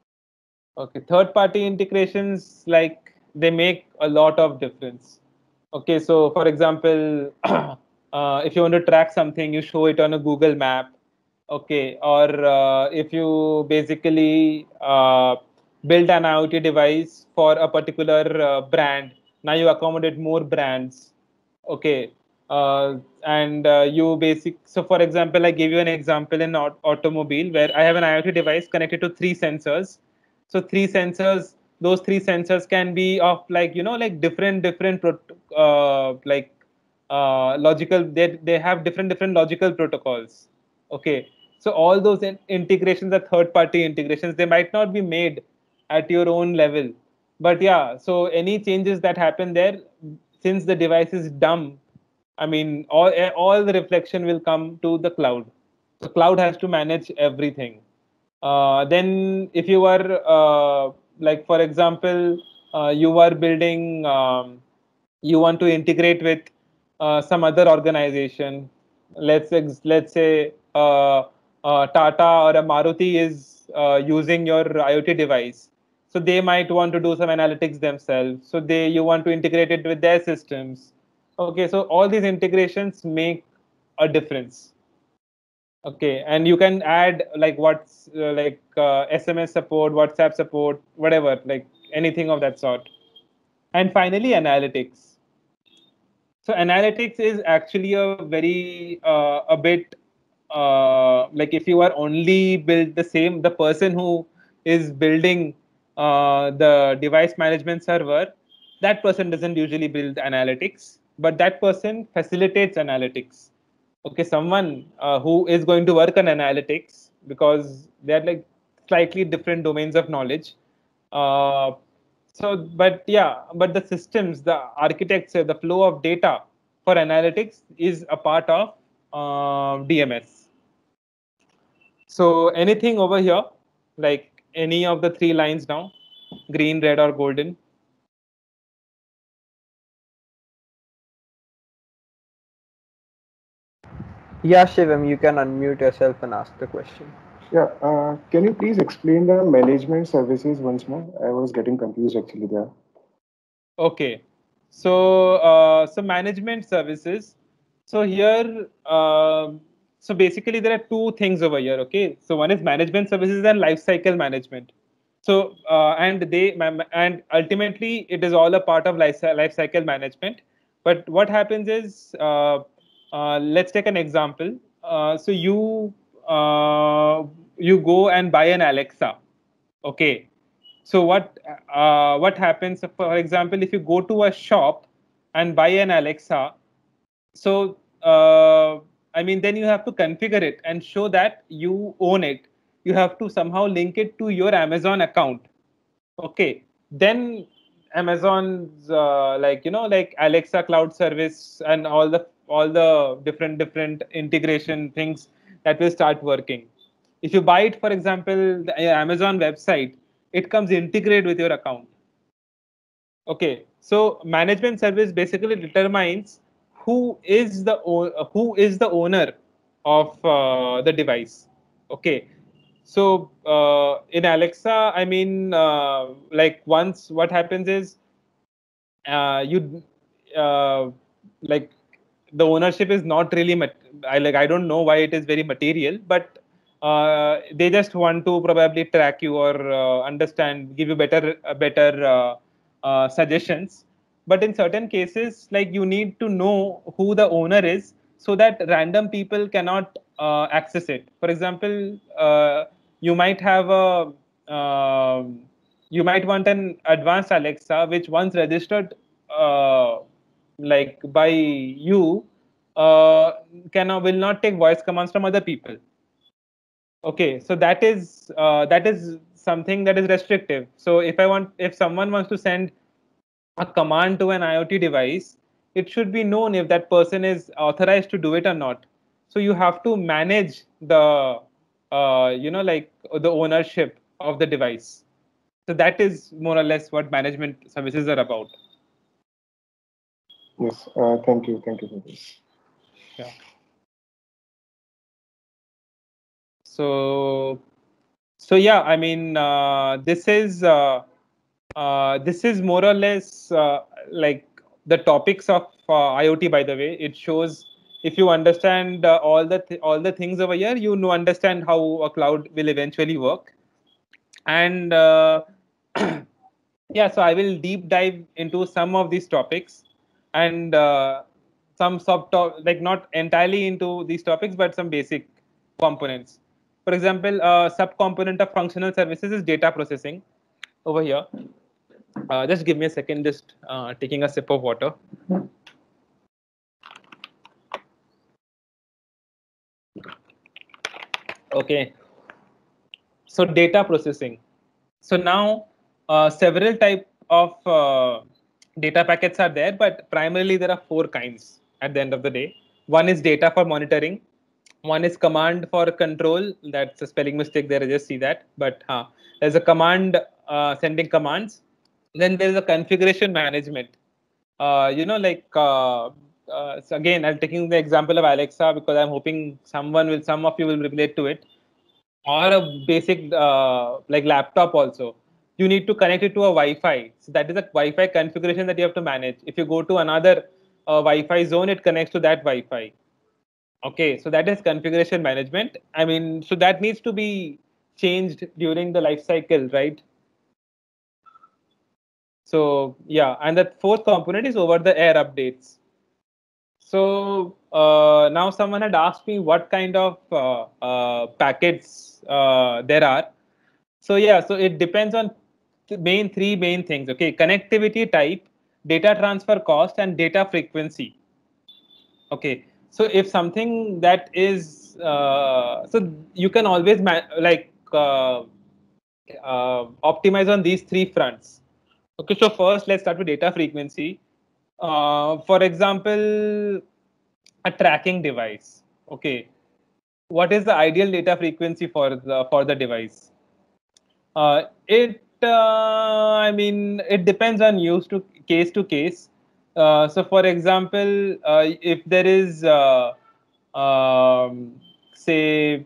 Okay, third-party integrations, like they make a lot of difference. Okay, so for example, uh, if you want to track something, you show it on a Google map. Okay, or uh, if you basically uh, build an IoT device for a particular uh, brand, now you accommodate more brands. Okay, uh, and uh, you basic. So for example, I give you an example in aut- automobile where I have an IoT device connected to three sensors. So three sensors, those three sensors can be of like you know like different different prot- uh, like uh, logical. They they have different different logical protocols. Okay, so all those in- integrations are third party integrations. They might not be made at your own level, but yeah. So any changes that happen there, since the device is dumb, I mean, all all the reflection will come to the cloud. The cloud has to manage everything. Uh, then, if you are uh, like, for example, uh, you are building, um, you want to integrate with uh, some other organization. Let's ex- let's say uh, uh, Tata or a Maruti is uh, using your IoT device, so they might want to do some analytics themselves. So they you want to integrate it with their systems. Okay, so all these integrations make a difference. Okay, and you can add like what's uh, like uh, S M S support, WhatsApp support, whatever, like anything of that sort. And finally, analytics. So analytics is actually a very uh, a bit uh, like if you are only build the same the person who is building uh, the device management server, that person doesn't usually build analytics, but that person facilitates analytics. Okay, someone uh, who is going to work on analytics because they're like slightly different domains of knowledge. Uh, so, but yeah, but the systems, the architecture, the flow of data for analytics is a part of uh, D M S. So, anything over here, like any of the three lines now, green, red, or golden? Yeah, Shivam, you can unmute yourself and ask the question. Yeah, uh, can you please explain the management services once more? I was getting confused actually there. Okay, so uh, so management services. So here, uh, so basically there are two things over here. Okay, so one is management services and life cycle management. So uh, and they and ultimately it is all a part of life life cycle management. But what happens is, uh, uh, let's take an example. Uh, so you uh, you go and buy an Alexa. Okay, so what uh, what happens? For example, if you go to a shop and buy an Alexa, so uh, I mean, then you have to configure it and show that you own it. You have to somehow link it to your Amazon account. Okay, then Amazon's uh, like you know like Alexa cloud service and all the all the different different integration things that will start working. If you buy it, for example, the Amazon website, it comes integrated with your account. Okay, so management service basically determines who is the o- who is the owner of uh, the device. Okay, so uh, in Alexa, I mean, uh, like once what happens is uh, you uh, like the ownership is not really I like I don't know why it is very material, but uh, they just want to probably track you or uh, understand, give you better uh, better uh, uh, suggestions. But in certain cases, like you need to know who the owner is so that random people cannot uh, access it. For example, uh, you might have a uh, you might want an advanced Alexa which once registered uh, like by you uh, can will not take voice commands from other people. Okay, so that is uh, that is something that is restrictive. So if I want, if someone wants to send a command to an IoT device, it should be known if that person is authorized to do it or not. So you have to manage the uh, you know like the ownership of the device. So that is more or less what management services are about. Yes, uh, thank you. Thank you for this. Yeah. So, so yeah, I mean, uh, this is uh, uh, this is more or less uh, like the topics of uh, IoT. By the way, it shows if you understand uh, all the th- all the things over here, you know understand how a cloud will eventually work. And uh, yeah, so I will deep dive into some of these topics and uh, some sub like not entirely into these topics, but some basic components. For example, a sub-component of functional services is data processing over here. Uh, just give me a second, just uh, taking a sip of water. Okay. So data processing. So now uh, several type of uh, data packets are there, but primarily there are four kinds at the end of the day. One is data for monitoring. One is command for control. That's a spelling mistake there. I just see that. But uh, there's a command uh, sending commands. Then there's a configuration management. Uh, you know, like uh, uh, so again, I'm taking the example of Alexa because I'm hoping someone will, some of you will relate to it, or a basic uh, like laptop also. You need to connect it to a Wi-Fi. So that is a Wi-Fi configuration that you have to manage. If you go to another uh, Wi-Fi zone, it connects to that Wi-Fi. Okay, so that is configuration management. I mean, so that needs to be changed during the life cycle, right? So yeah, and the fourth component is over-the-air updates. So uh, now someone had asked me what kind of uh, uh, packets uh, there are. So yeah, so it depends on the main three main things. Okay, connectivity type, data transfer cost, and data frequency. Okay, so if something that is uh, so you can always like uh, uh, optimize on these three fronts. Okay, so first let's start with data frequency. Uh, for example, a tracking device. Okay, what is the ideal data frequency for the for the device? Uh, it uh, I mean it depends on use to case to case. Uh, so for example, uh, if there is uh, um, say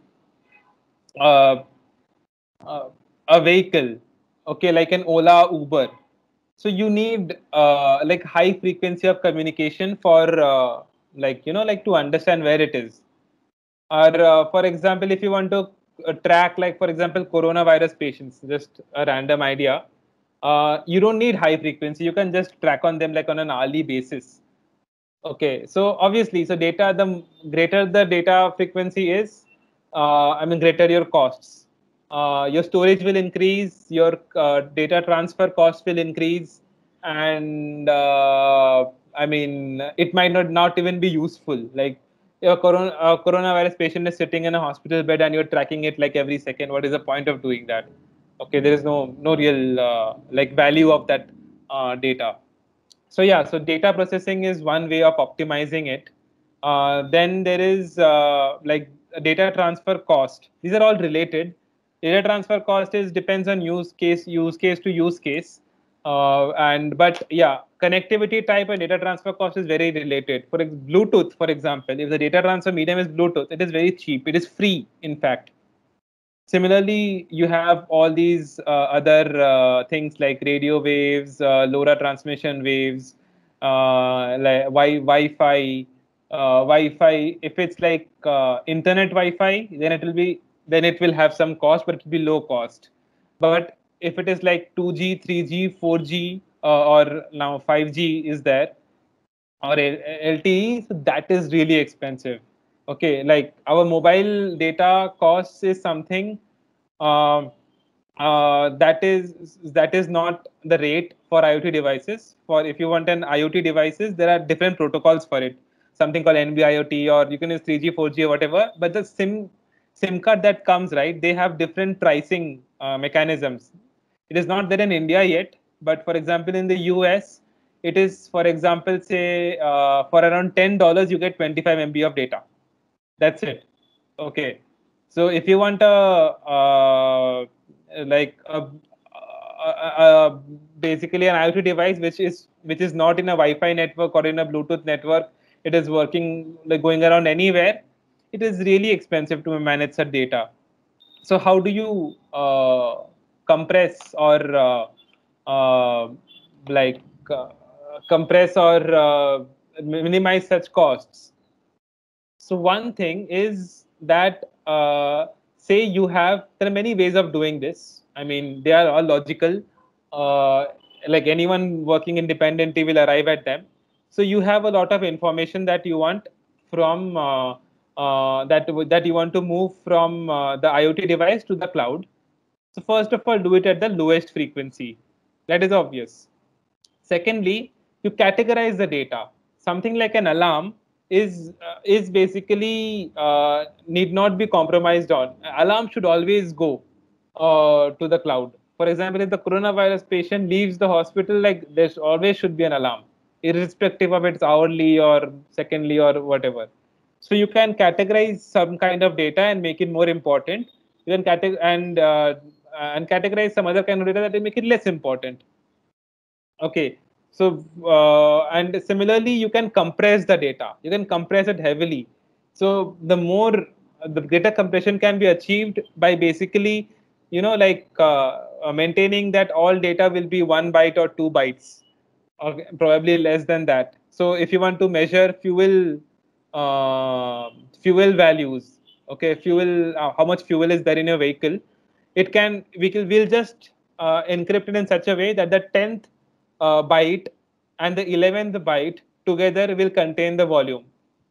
uh, uh, a vehicle, okay, like an Ola, Uber, so you need uh, like high frequency of communication for uh, like you know like to understand where it is. Or uh, for example, if you want to uh, track, like for example, coronavirus patients, just a random idea, uh, you don't need high frequency. You can just track on them like on an hourly basis. Okay, so obviously, so data, the greater the data frequency is, uh, I mean, greater your costs. Uh, your storage will increase, your uh, data transfer cost will increase, and uh, I mean, it might not not even be useful. Like your corona, uh, coronavirus patient is sitting in a hospital bed and you're tracking it like every second. What is the point of doing that? Okay, there is no no real uh, like value of that uh, data. So yeah, so data processing is one way of optimizing it. Uh, then there is uh, like data transfer cost. These are all related. Data transfer cost is depends on use case, use case to use case. Uh, and but yeah, connectivity type and data transfer cost is very related. For Bluetooth, for example, if the data transfer medium is Bluetooth, it is very cheap. It is free, in fact. Similarly, you have all these uh, other uh, things like radio waves, uh, LoRa transmission waves, uh, like wi- Wi-Fi, uh, Wi-Fi. If it's like uh, internet Wi-Fi, then it will be then it will have some cost, but it will be low cost. But if it is like two G, three G, four G, uh, or now five G is there, or L T E, so that is really expensive. Okay, like our mobile data costs is something um, uh, that is that is not the rate for IoT devices. For if you want an IoT devices, there are different protocols for it. Something called N B IoT, or you can use three G, four G, or whatever. But the SIM SIM card that comes, right, they have different pricing uh, mechanisms. It is not there in India yet, but for example, in the U S, it is, for example, say uh, for around ten dollars you get twenty-five M B of data. That's it. Okay. So if you want a uh, like a, a, a, basically an IoT device which is which is not in a Wi-Fi network or in a Bluetooth network, it is working like going around anywhere. It is really expensive to manage such data. So how do you uh, compress or uh, uh, like uh, compress or uh, minimize such costs? So one thing is that uh, say you have there are many ways of doing this. I mean, they are all logical. Uh, like anyone working independently will arrive at them. So you have a lot of information that you want from uh, uh, that that you want to move from uh, the IoT device to the cloud. So first of all, do it at the lowest frequency. That is obvious. Secondly, you categorize the data. Something like an alarm is uh, is basically uh, need not be compromised on. Alarm should always go uh, to the cloud. For example, if the coronavirus patient leaves the hospital, like there always should be an alarm, irrespective of its hourly or secondly or whatever. So you can categorize some kind of data and make it more important. You can categorize and uh, and categorize some other kind of data that will make it less important. Okay. So, uh, and similarly, you can compress the data. You can compress it heavily. So, the more uh, the data compression can be achieved by basically, you know, like uh, uh, maintaining that all data will be one byte or two bytes, or probably less than that. So, if you want to measure fuel, uh, fuel values, okay, fuel, uh, how much fuel is there in your vehicle, it can we can we'll just uh, encrypt it in such a way that the tenth uh, byte and the eleventh byte together will contain the volume.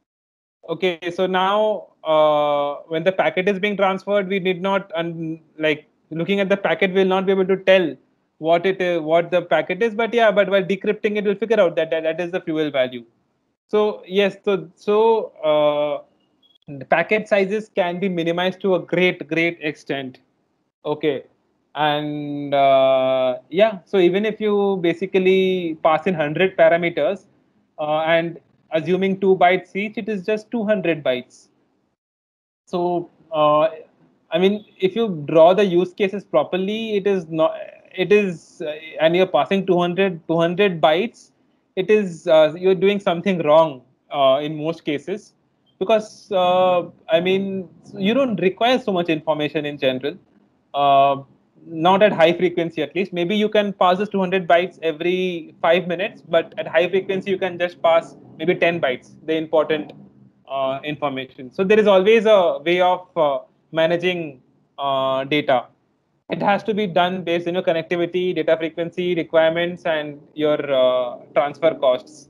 Okay, so now uh, when the packet is being transferred, we need not un- like looking at the packet, we'll not be able to tell what it is, what the packet is. But yeah, but while decrypting it, we'll figure out that that, that is the fuel value. So yes, so so uh, the packet sizes can be minimized to a great great extent. Okay. And uh, yeah, so even if you basically pass in one hundred parameters uh, and assuming two bytes each, it is just two hundred bytes. So, uh, I mean, if you draw the use cases properly, it is not, it is, uh, and you're passing two hundred, two hundred bytes, it is, uh, you're doing something wrong uh, in most cases. Because, uh, I mean, you don't require so much information in general. Uh, not at high frequency, at least. Maybe you can pass this two hundred bytes every five minutes, but at high frequency, you can just pass maybe ten bytes, the important uh, information. So there is always a way of uh, managing uh, data. It has to be done based on your connectivity, data frequency requirements, and your uh, transfer costs.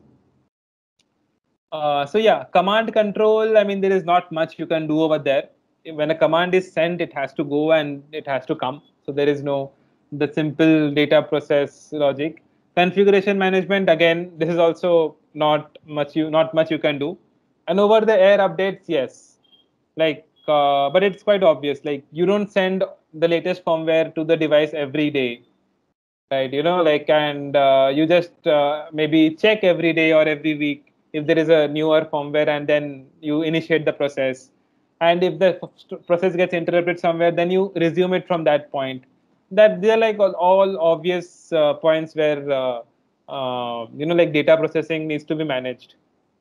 Uh, so yeah, command control. I mean, there is not much you can do over there. When a command is sent, it has to go and it has to come. So there is no the simple data process logic. Configuration management. Again, this is also not much you not much you can do. And over the air updates, yes, like uh, but it's quite obvious. Like you don't send the latest firmware to the device every day, right? You know, like and uh, you just uh, maybe check every day or every week if there is a newer firmware, and then you initiate the process. And if the process gets interrupted somewhere, then you resume it from that point. That they're like all, all obvious uh, points where uh, uh, you know, like data processing needs to be managed.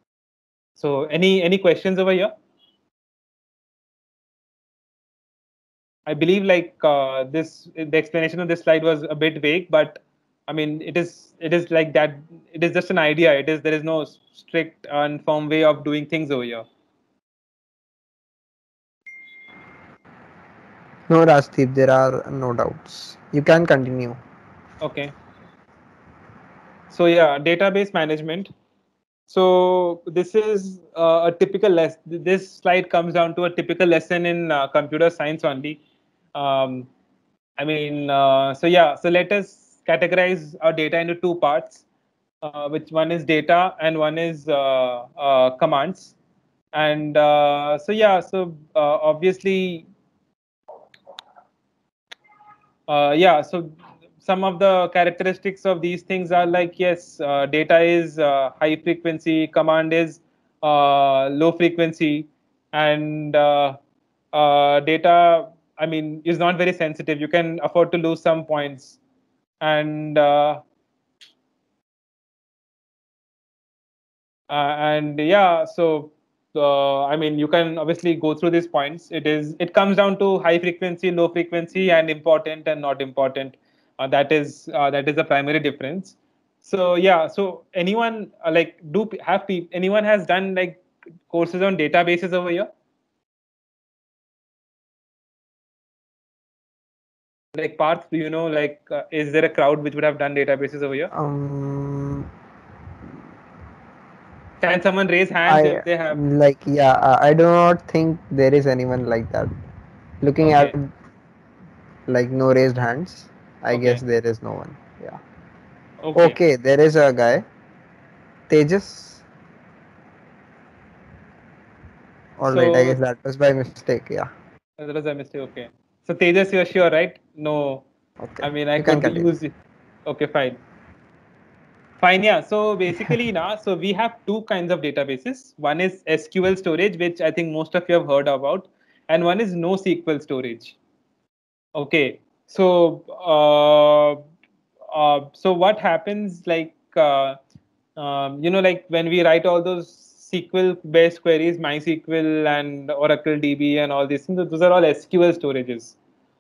So any any questions over here? I believe like uh, this the explanation of this slide was a bit vague, but I mean, it is it is like that. It is just an idea. It is there is no strict and firm way of doing things over here. No, Rajdeep, there are no doubts. You can continue. Okay. So yeah, database management. So this is uh, a typical lesson. This slide comes down to a typical lesson in uh, computer science only. Um, I mean, uh, so yeah. So let us categorize our data into two parts, uh, which one is data and one is uh, uh, commands. And uh, so yeah. So uh, obviously, uh, yeah. So some of the characteristics of these things are like, yes, uh, data is uh, high frequency, command is uh, low frequency, and uh, uh, data, I mean, is not very sensitive. You can afford to lose some points. And uh, uh, and yeah, so uh, I mean, you can obviously go through these points. It is it comes down to high frequency, low frequency, and important and not important. Uh, that is uh, that is the primary difference. So yeah, so anyone uh, like do p- have pe- anyone has done like courses on databases over here? Like Parth, do you know like uh, is there a crowd which would have done databases over here? Um, Can someone raise hands I if they have? like yeah. I I do not think there is anyone like that. Looking at Okay, like no raised hands, I guess okay, there is no one. Yeah. okay. Okay, there is a guy, Tejas. All right, I So guess that was by mistake. Yeah. that was a mistake. Okay. So Tejas, you're sure, right? No. Okay, I mean, I you can could continue. use it. Okay, fine. Fine, yeah. So basically now, so we have two kinds of databases. One is S Q L storage, which I think most of you have heard about, and one is NoSQL storage. Okay. So uh, uh, so what happens like uh, um, you know like when we write all those S Q L based queries, MySQL and Oracle D B and all these things, those are all S Q L storages.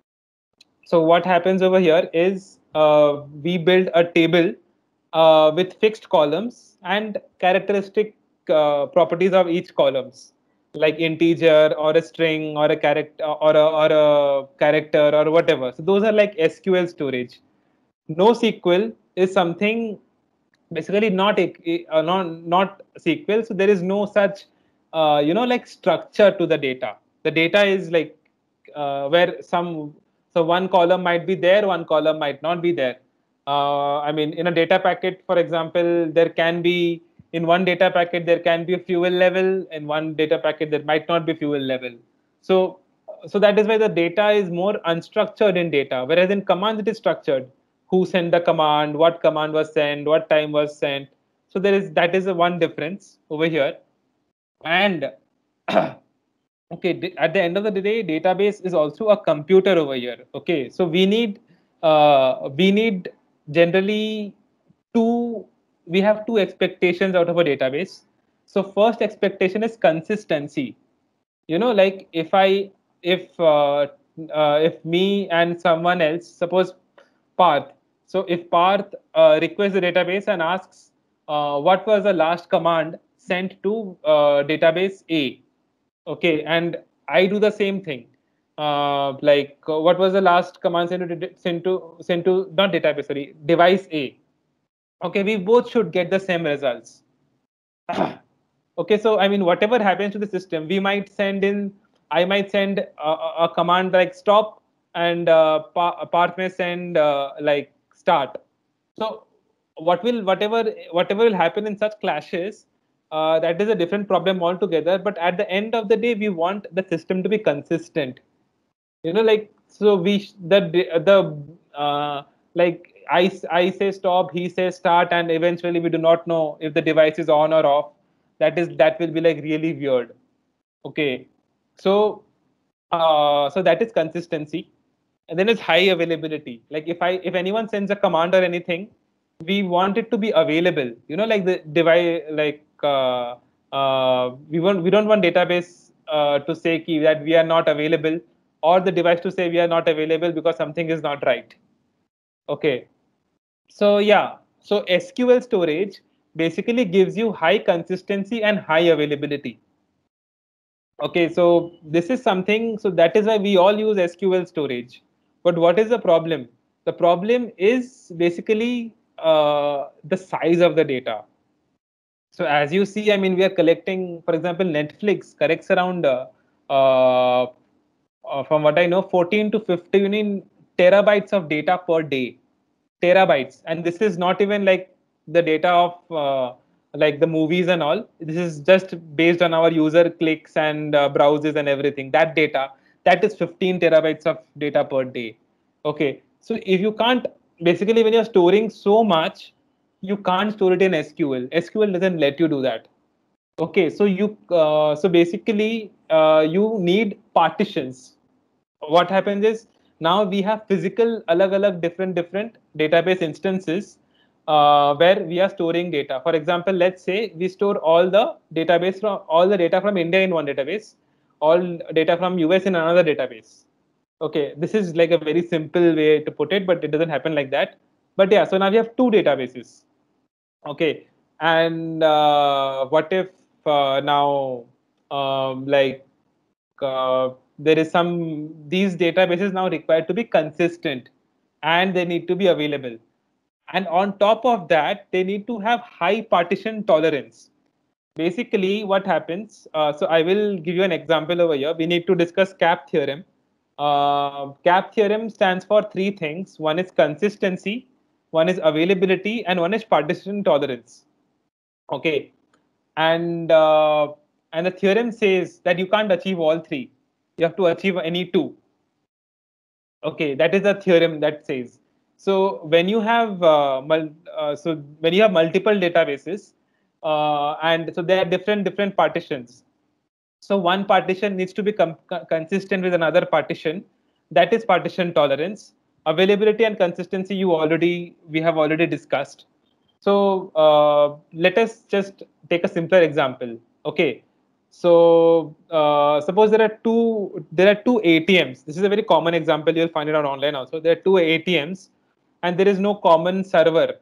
So what happens over here is uh, we build a table uh, with fixed columns and characteristic uh, properties of each columns, like integer or a string or a character or a, or a character or whatever. So those are like S Q L storage. NoSQL is something basically not a, uh, not not S Q L. So there is no such uh, you know like structure to the data. The data is like uh, where some so one column might be there, one column might not be there. Uh, I mean, in a data packet, for example, there can be in one data packet there can be a fuel level, in one data packet there might not be fuel level. So so that is why the data is more unstructured in data, whereas in commands it is structured. Who sent the command, what command was sent, what time was sent. So there is that is a one difference over here. And okay, at the end of the day, database is also a computer over here. Okay, so we need uh, we need generally two we have two expectations out of a database. So first expectation is consistency. You know like if I if uh, uh, if me and someone else, suppose Parth. So if Parth uh, requests the database and asks uh, what was the last command sent to uh, database A, okay, and I do the same thing. Uh, like uh, what was the last command sent to sent to sent to not database, sorry, device A. Okay, we both should get the same results. Okay, so I mean, whatever happens to the system, we might send in, I might send a, a a command like stop, and uh, pa- Parth may send uh, like start. So what will whatever whatever will happen in such clashes, uh, that is a different problem altogether. But at the end of the day, we want the system to be consistent. You know, like so we sh- the the uh, like I I say stop, he says start, and eventually we do not know if the device is on or off. That is that will be like really weird. Okay, so uh, so that is consistency, and then it's high availability. Like if I if anyone sends a command or anything, we want it to be available. You know, like the device, like uh, uh, we want we don't want database uh, to say key that we are not available, or the device to say we are not available because something is not right. Okay, So yeah, so S Q L storage basically gives you high consistency and high availability. Okay, so this is something, so that is why we all use S Q L storage. But what is the problem? The problem is basically uh, the size of the data. So as you see, I mean, we are collecting, for example, Netflix collects around, uh, uh, uh, from what I know, fourteen to fifteen terabytes of data per day. Terabytes. And this is not even like the data of uh, like the movies and all. This is just based on our user clicks and uh, browses and everything. That data, that is fifteen terabytes of data per day. Okay. So if you can't, basically when you're storing so much, you can't store it in S Q L. S Q L doesn't let you do that. Okay, so you uh, so basically uh, you need partitions. What happens is now we have physical alag alag different different database instances uh, where we are storing data. For example, let's say we store all the database from all the data from India in one database, all data from U S in another database. Okay, this is like a very simple way to put it, but it doesn't happen like that. But yeah, so now we have two databases. Okay, and uh, what if uh, now um, like uh, there is some, these databases now required to be consistent and they need to be available, and on top of that they need to have high partition tolerance. Basically what happens, uh, so I will give you an example over here. We need to discuss CAP theorem. uh, CAP theorem stands for three things: one is consistency, one is availability, and one is partition tolerance. Okay, and uh, and the theorem says that you can't achieve all three. You have to achieve any two. Okay, that is the theorem that says. So when you have uh, mul- uh, so when you have multiple databases, uh, and so there are different different partitions. So one partition needs to be com- consistent with another partition. That is partition tolerance. Availability and consistency you already we have already discussed. So uh, let us just take a simpler example. Okay. So uh, suppose there are two there are two A T Ms. This is a very common example. You'll find it out online also. There are two A T Ms, and there is no common server.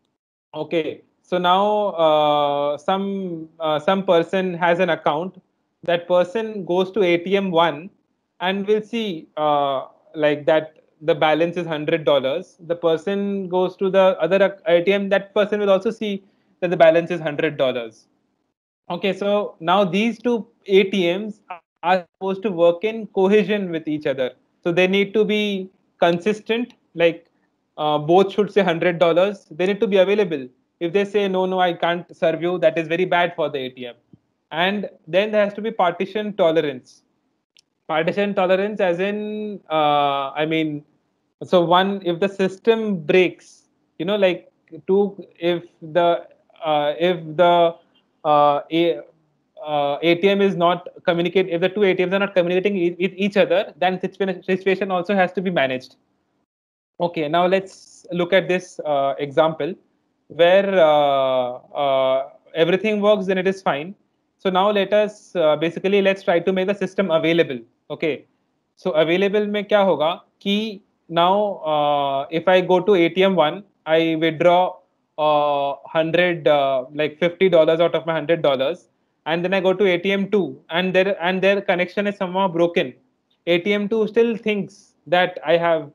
Okay. So now uh, some uh, some person has an account. That person goes to A T M one and will see uh, like that the balance is hundred dollars. The person goes to the other A T M. That person will also see that the balance is hundred dollars. Okay, so now these two A T Ms are supposed to work in cohesion with each other. So they need to be consistent, like uh, both should say hundred dollars. They need to be available. If they say no, no, I can't serve you, that is very bad for the A T M. And then there has to be partition tolerance. Partition tolerance, as in, uh, I mean, so one, if the system breaks, you know, like two, if the uh, if the uh, a, uh, A T M is not communicate, if the two A T Ms are not communicating e- with each other, then situation situation also has to be managed. Okay, now let's look at this uh, example where uh, uh, everything works, then it is fine. So now let us uh, basically let's try to make the system available. Okay, so available में क्या होगा कि now uh, if I go to A T M one, I withdraw uh, hundred uh, like fifty dollars out of my hundred dollars, and then I go to A T M two, and their and their connection is somehow broken. A T M two still thinks that I have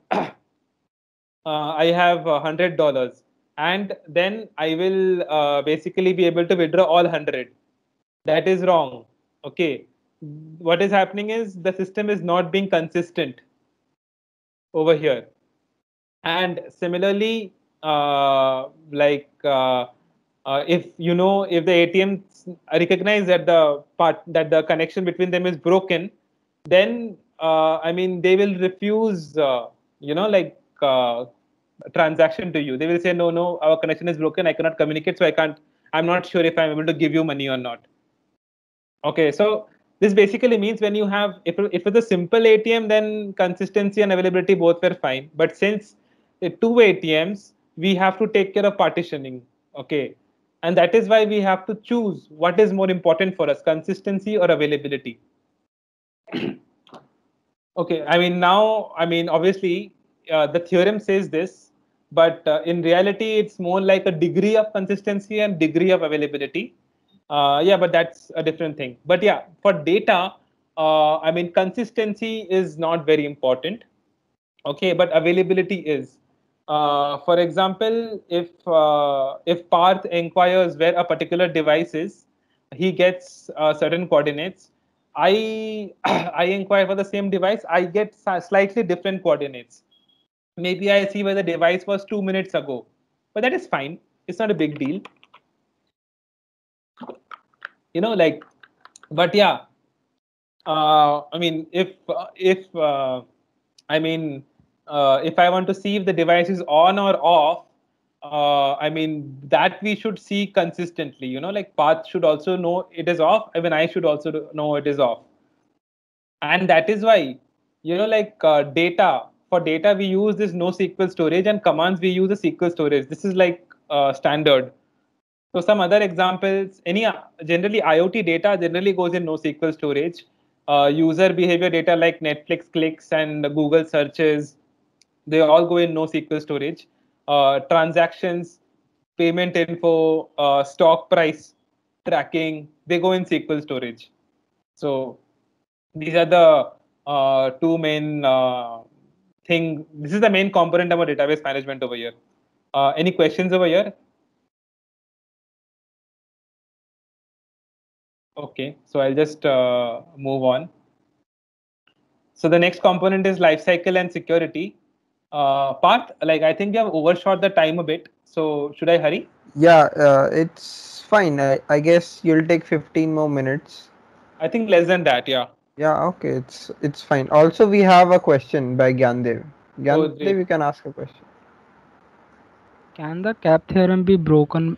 uh, I have a hundred dollars, and then I will uh, basically be able to withdraw all hundred. That is wrong. Okay, what is happening is the system is not being consistent over here. And similarly, uh, like uh, uh, if you know if the A T Ms recognize that the part that the connection between them is broken, then uh, I mean they will refuse uh, you know like uh, transaction to you. They will say no, no, our connection is broken. I cannot communicate, so I can't. I'm not sure if I'm able to give you money or not. Okay, so this basically means when you have, if, if it's a simple A T M, then consistency and availability both were fine. But since the two A T Ms, we have to take care of partitioning. Okay, and that is why we have to choose what is more important for us, consistency or availability. Okay, I mean now, I mean obviously uh, the theorem says this. but uh, in reality, it's more like a degree of consistency and degree of availability. Uh, yeah, but that's a different thing. But yeah, for data, uh, I mean, consistency is not very important. Okay, but availability is. Uh, for example, if uh, if Parth inquires where a particular device is, he gets uh, certain coordinates. I I inquire for the same device, I get slightly different coordinates. Maybe I see where the device was two minutes ago, but that is fine. It's not a big deal. You know, like, but yeah, uh, I mean, if uh, if uh, I mean, uh, if I want to see if the device is on or off, uh, I mean that we should see consistently. You know, like Path should also know it is off. I mean, I should also know it is off, and that is why, you know, like uh, data for data we use this NoSQL storage, and commands we use a S Q L storage. This is like uh, standard. So some other examples, any generally IoT data generally goes in NoSQL storage. Uh, user behavior data like Netflix clicks and Google searches, they all go in NoSQL storage. Uh, transactions, payment info, uh, stock price tracking, they go in S Q L storage. So these are the uh, two main uh, thing. This is the main component of our database management over here. Uh, any questions over here? Okay, so I'll just uh, move on. So the next component is lifecycle and security. Uh, Parth, like I think you have overshot the time a bit. So should I hurry? Yeah, uh, it's fine. I, I guess you'll take fifteen more minutes. I think less than that. Yeah. Yeah, okay, it's it's fine. Also, we have a question by Gyandev. Oh, Gyandev, great. you can ask a question. Can the cap theorem be broken?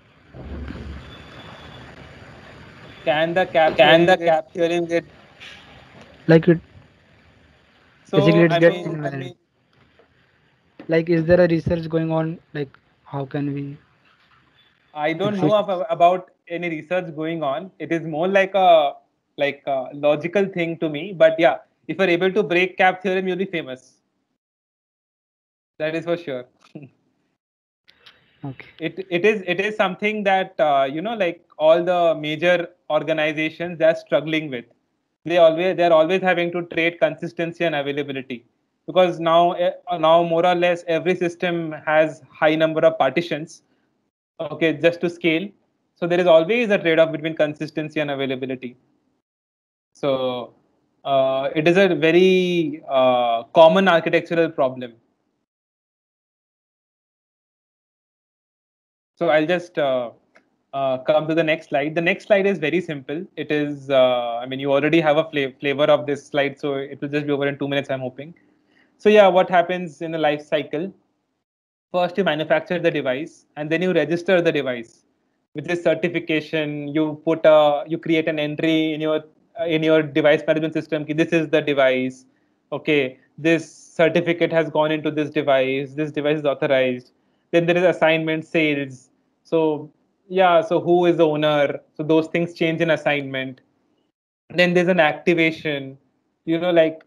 Can the cap Can the theorem get? cap theorem get? Like it basically So it's I get mean, invalid. Like is there a research going on? Like how can we I don't fix know it? of, about any research going on. It is more like a like a logical thing to me. But yeah, if you're able to break cap theorem, you'll be famous. That is for sure. Okay. it it is it is something that uh, you know, like all the major organizations they're struggling with. They always they're always having to trade consistency and availability, because now eh, now more or less every system has high number of partitions. Okay, just to scale. So there is always a trade-off between consistency and availability. So uh, it is a very uh, common architectural problem. So I'll just uh, uh, come to the next slide. The next slide is very simple. It is, uh, I mean, you already have a fla flavor of this slide, so it will just be over in two minutes, I'm hoping. So yeah, what happens in the life cycle? First, you manufacture the device, and then you register the device with this certification. You put a, you create an entry in your in your device management system. This is the device. Okay, this certificate has gone into this device. This device is authorized. Then there is assignment, sales. So yeah, so who is the owner? So those things change in assignment. Then there's an activation. You know, like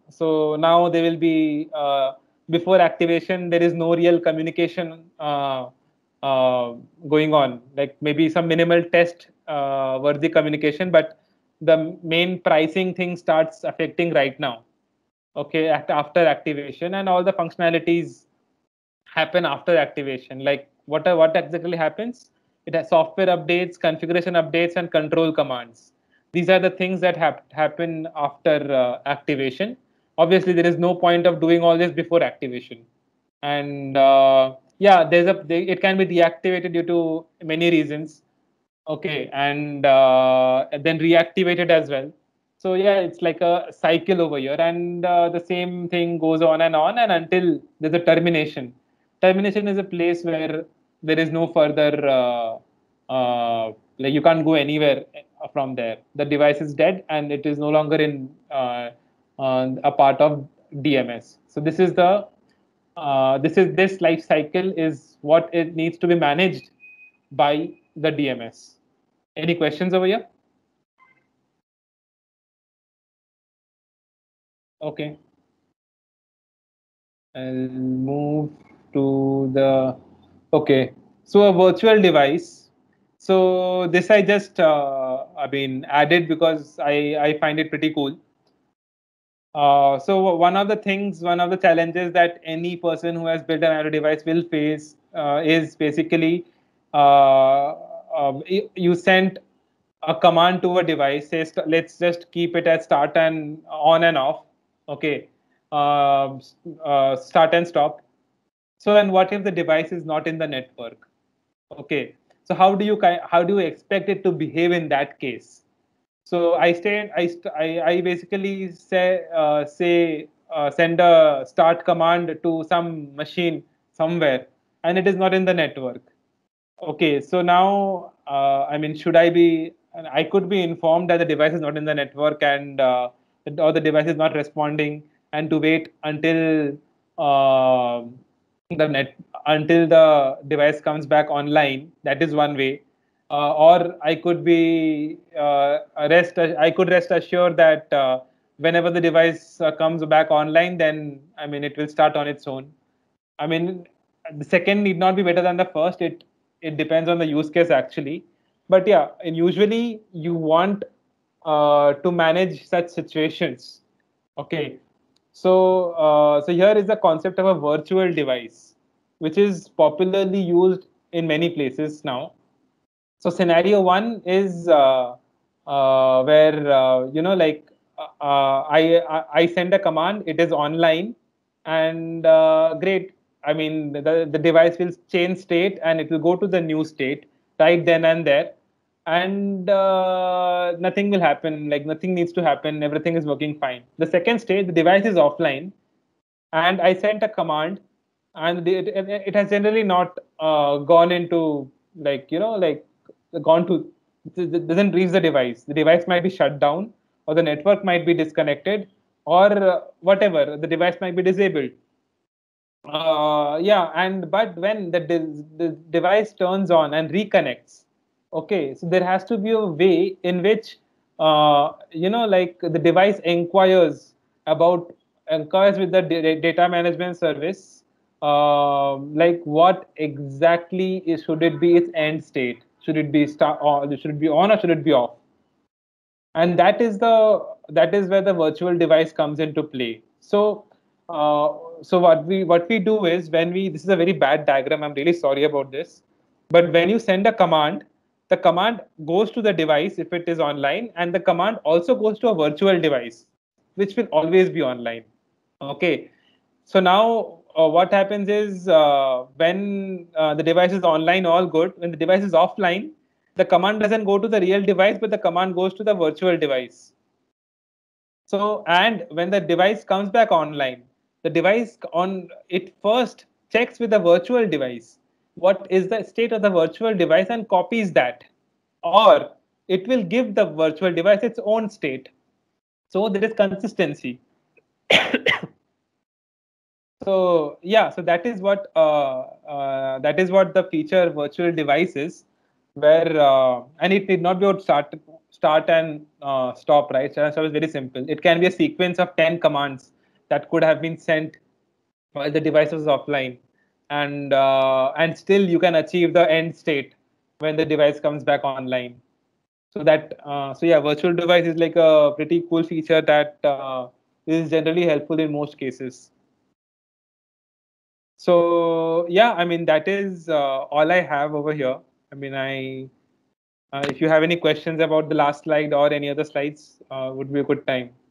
so now there will be uh, before activation there is no real communication uh, uh, going on, like maybe some minimal test uh, worthy communication, but the main pricing thing starts affecting right now. Okay, after activation, and all the functionalities happen after activation. Like what are, what exactly happens? It has software updates, configuration updates, and control commands. These are the things that hap- happen after uh, activation. Obviously, there is no point of doing all this before activation. And uh, yeah, there's a they, it can be deactivated due to many reasons. Okay, and uh, then reactivated as well. So yeah, it's like a cycle over here, and uh, the same thing goes on and on, and until there's a termination. Termination is a place where there is no further, uh, uh, like you can't go anywhere from there. The device is dead, and it is no longer in uh, uh, a part of D M S. So this is the uh, this is this life cycle is what it needs to be managed by the D M S. Any questions over here? Okay. I'll move to the, okay. So a virtual device. So this I just, uh, I mean, added because I, I find it pretty cool. Uh, so one of the things, one of the challenges that any person who has built an I O T device will face uh, is basically uh, uh, you send a command to a device. Say, st- let's just keep it as start and on and off. Okay, uh, uh, start and stop. So and what if the device is not in the network? Okay, so how do you ki- how do you expect it to behave in that case? So I stay, I, st- I, I basically say, uh, say uh, send a start command to some machine somewhere, and it is not in the network. Okay, so now, uh, I mean, should I be, I could be informed that the device is not in the network and uh, or the device is not responding, and to wait until uh, the net until the device comes back online. That is one way. Uh, or I could be uh, rest. I could rest assured that uh, whenever the device uh, comes back online, then I mean it will start on its own. I mean, the second need not be better than the first. It it depends on the use case actually, but yeah, and usually you want uh, to manage such situations. Okay, so uh, so here is the concept of a virtual device, which is popularly used in many places now. So scenario one is uh, uh, where uh, you know like uh, uh, I, I I send a command, it is online, and uh, great. I mean the the device will change state and it will go to the new state right then and there, and uh, nothing will happen. Like nothing needs to happen. Everything is working fine. The second state, the device is offline, and I sent a command, and it, it, it has generally not uh, gone into like you know like gone to doesn't reach the device. The device might be shut down, or the network might be disconnected, or uh, whatever. The device might be disabled. Uh, yeah, and but when the, de- the device turns on and reconnects, okay, so there has to be a way in which uh, you know like the device inquires about inquires with the da- data management service, uh, like what exactly is should it be its end state? Should it be start or should it be on or should it be off? And that is the that is where the virtual device comes into play. So uh, so what we what we do is when we this is a very bad diagram, I'm really sorry about this, but when you send a command, the command goes to the device if it is online, and the command also goes to a virtual device which will always be online. Okay, so now uh, what happens is uh, when uh, the device is online, all good. When the device is offline, the command doesn't go to the real device, but the command goes to the virtual device. So, and when the device comes back online, the device on it first checks with the virtual device what is the state of the virtual device and copies that, or it will give the virtual device its own state. So there is consistency. So yeah, so that is what uh, uh, that is what the feature virtual device is, where uh, and it need not be about start start and uh, stop, right? So so it's very simple. It can be a sequence of ten commands that could have been sent while the device was offline, and uh, and still you can achieve the end state when the device comes back online. So that uh, so yeah, virtual device is like a pretty cool feature that uh, is generally helpful in most cases. So yeah, I mean that is uh, all I have over here. I mean, I uh, if you have any questions about the last slide or any other slides, uh, would be a good time.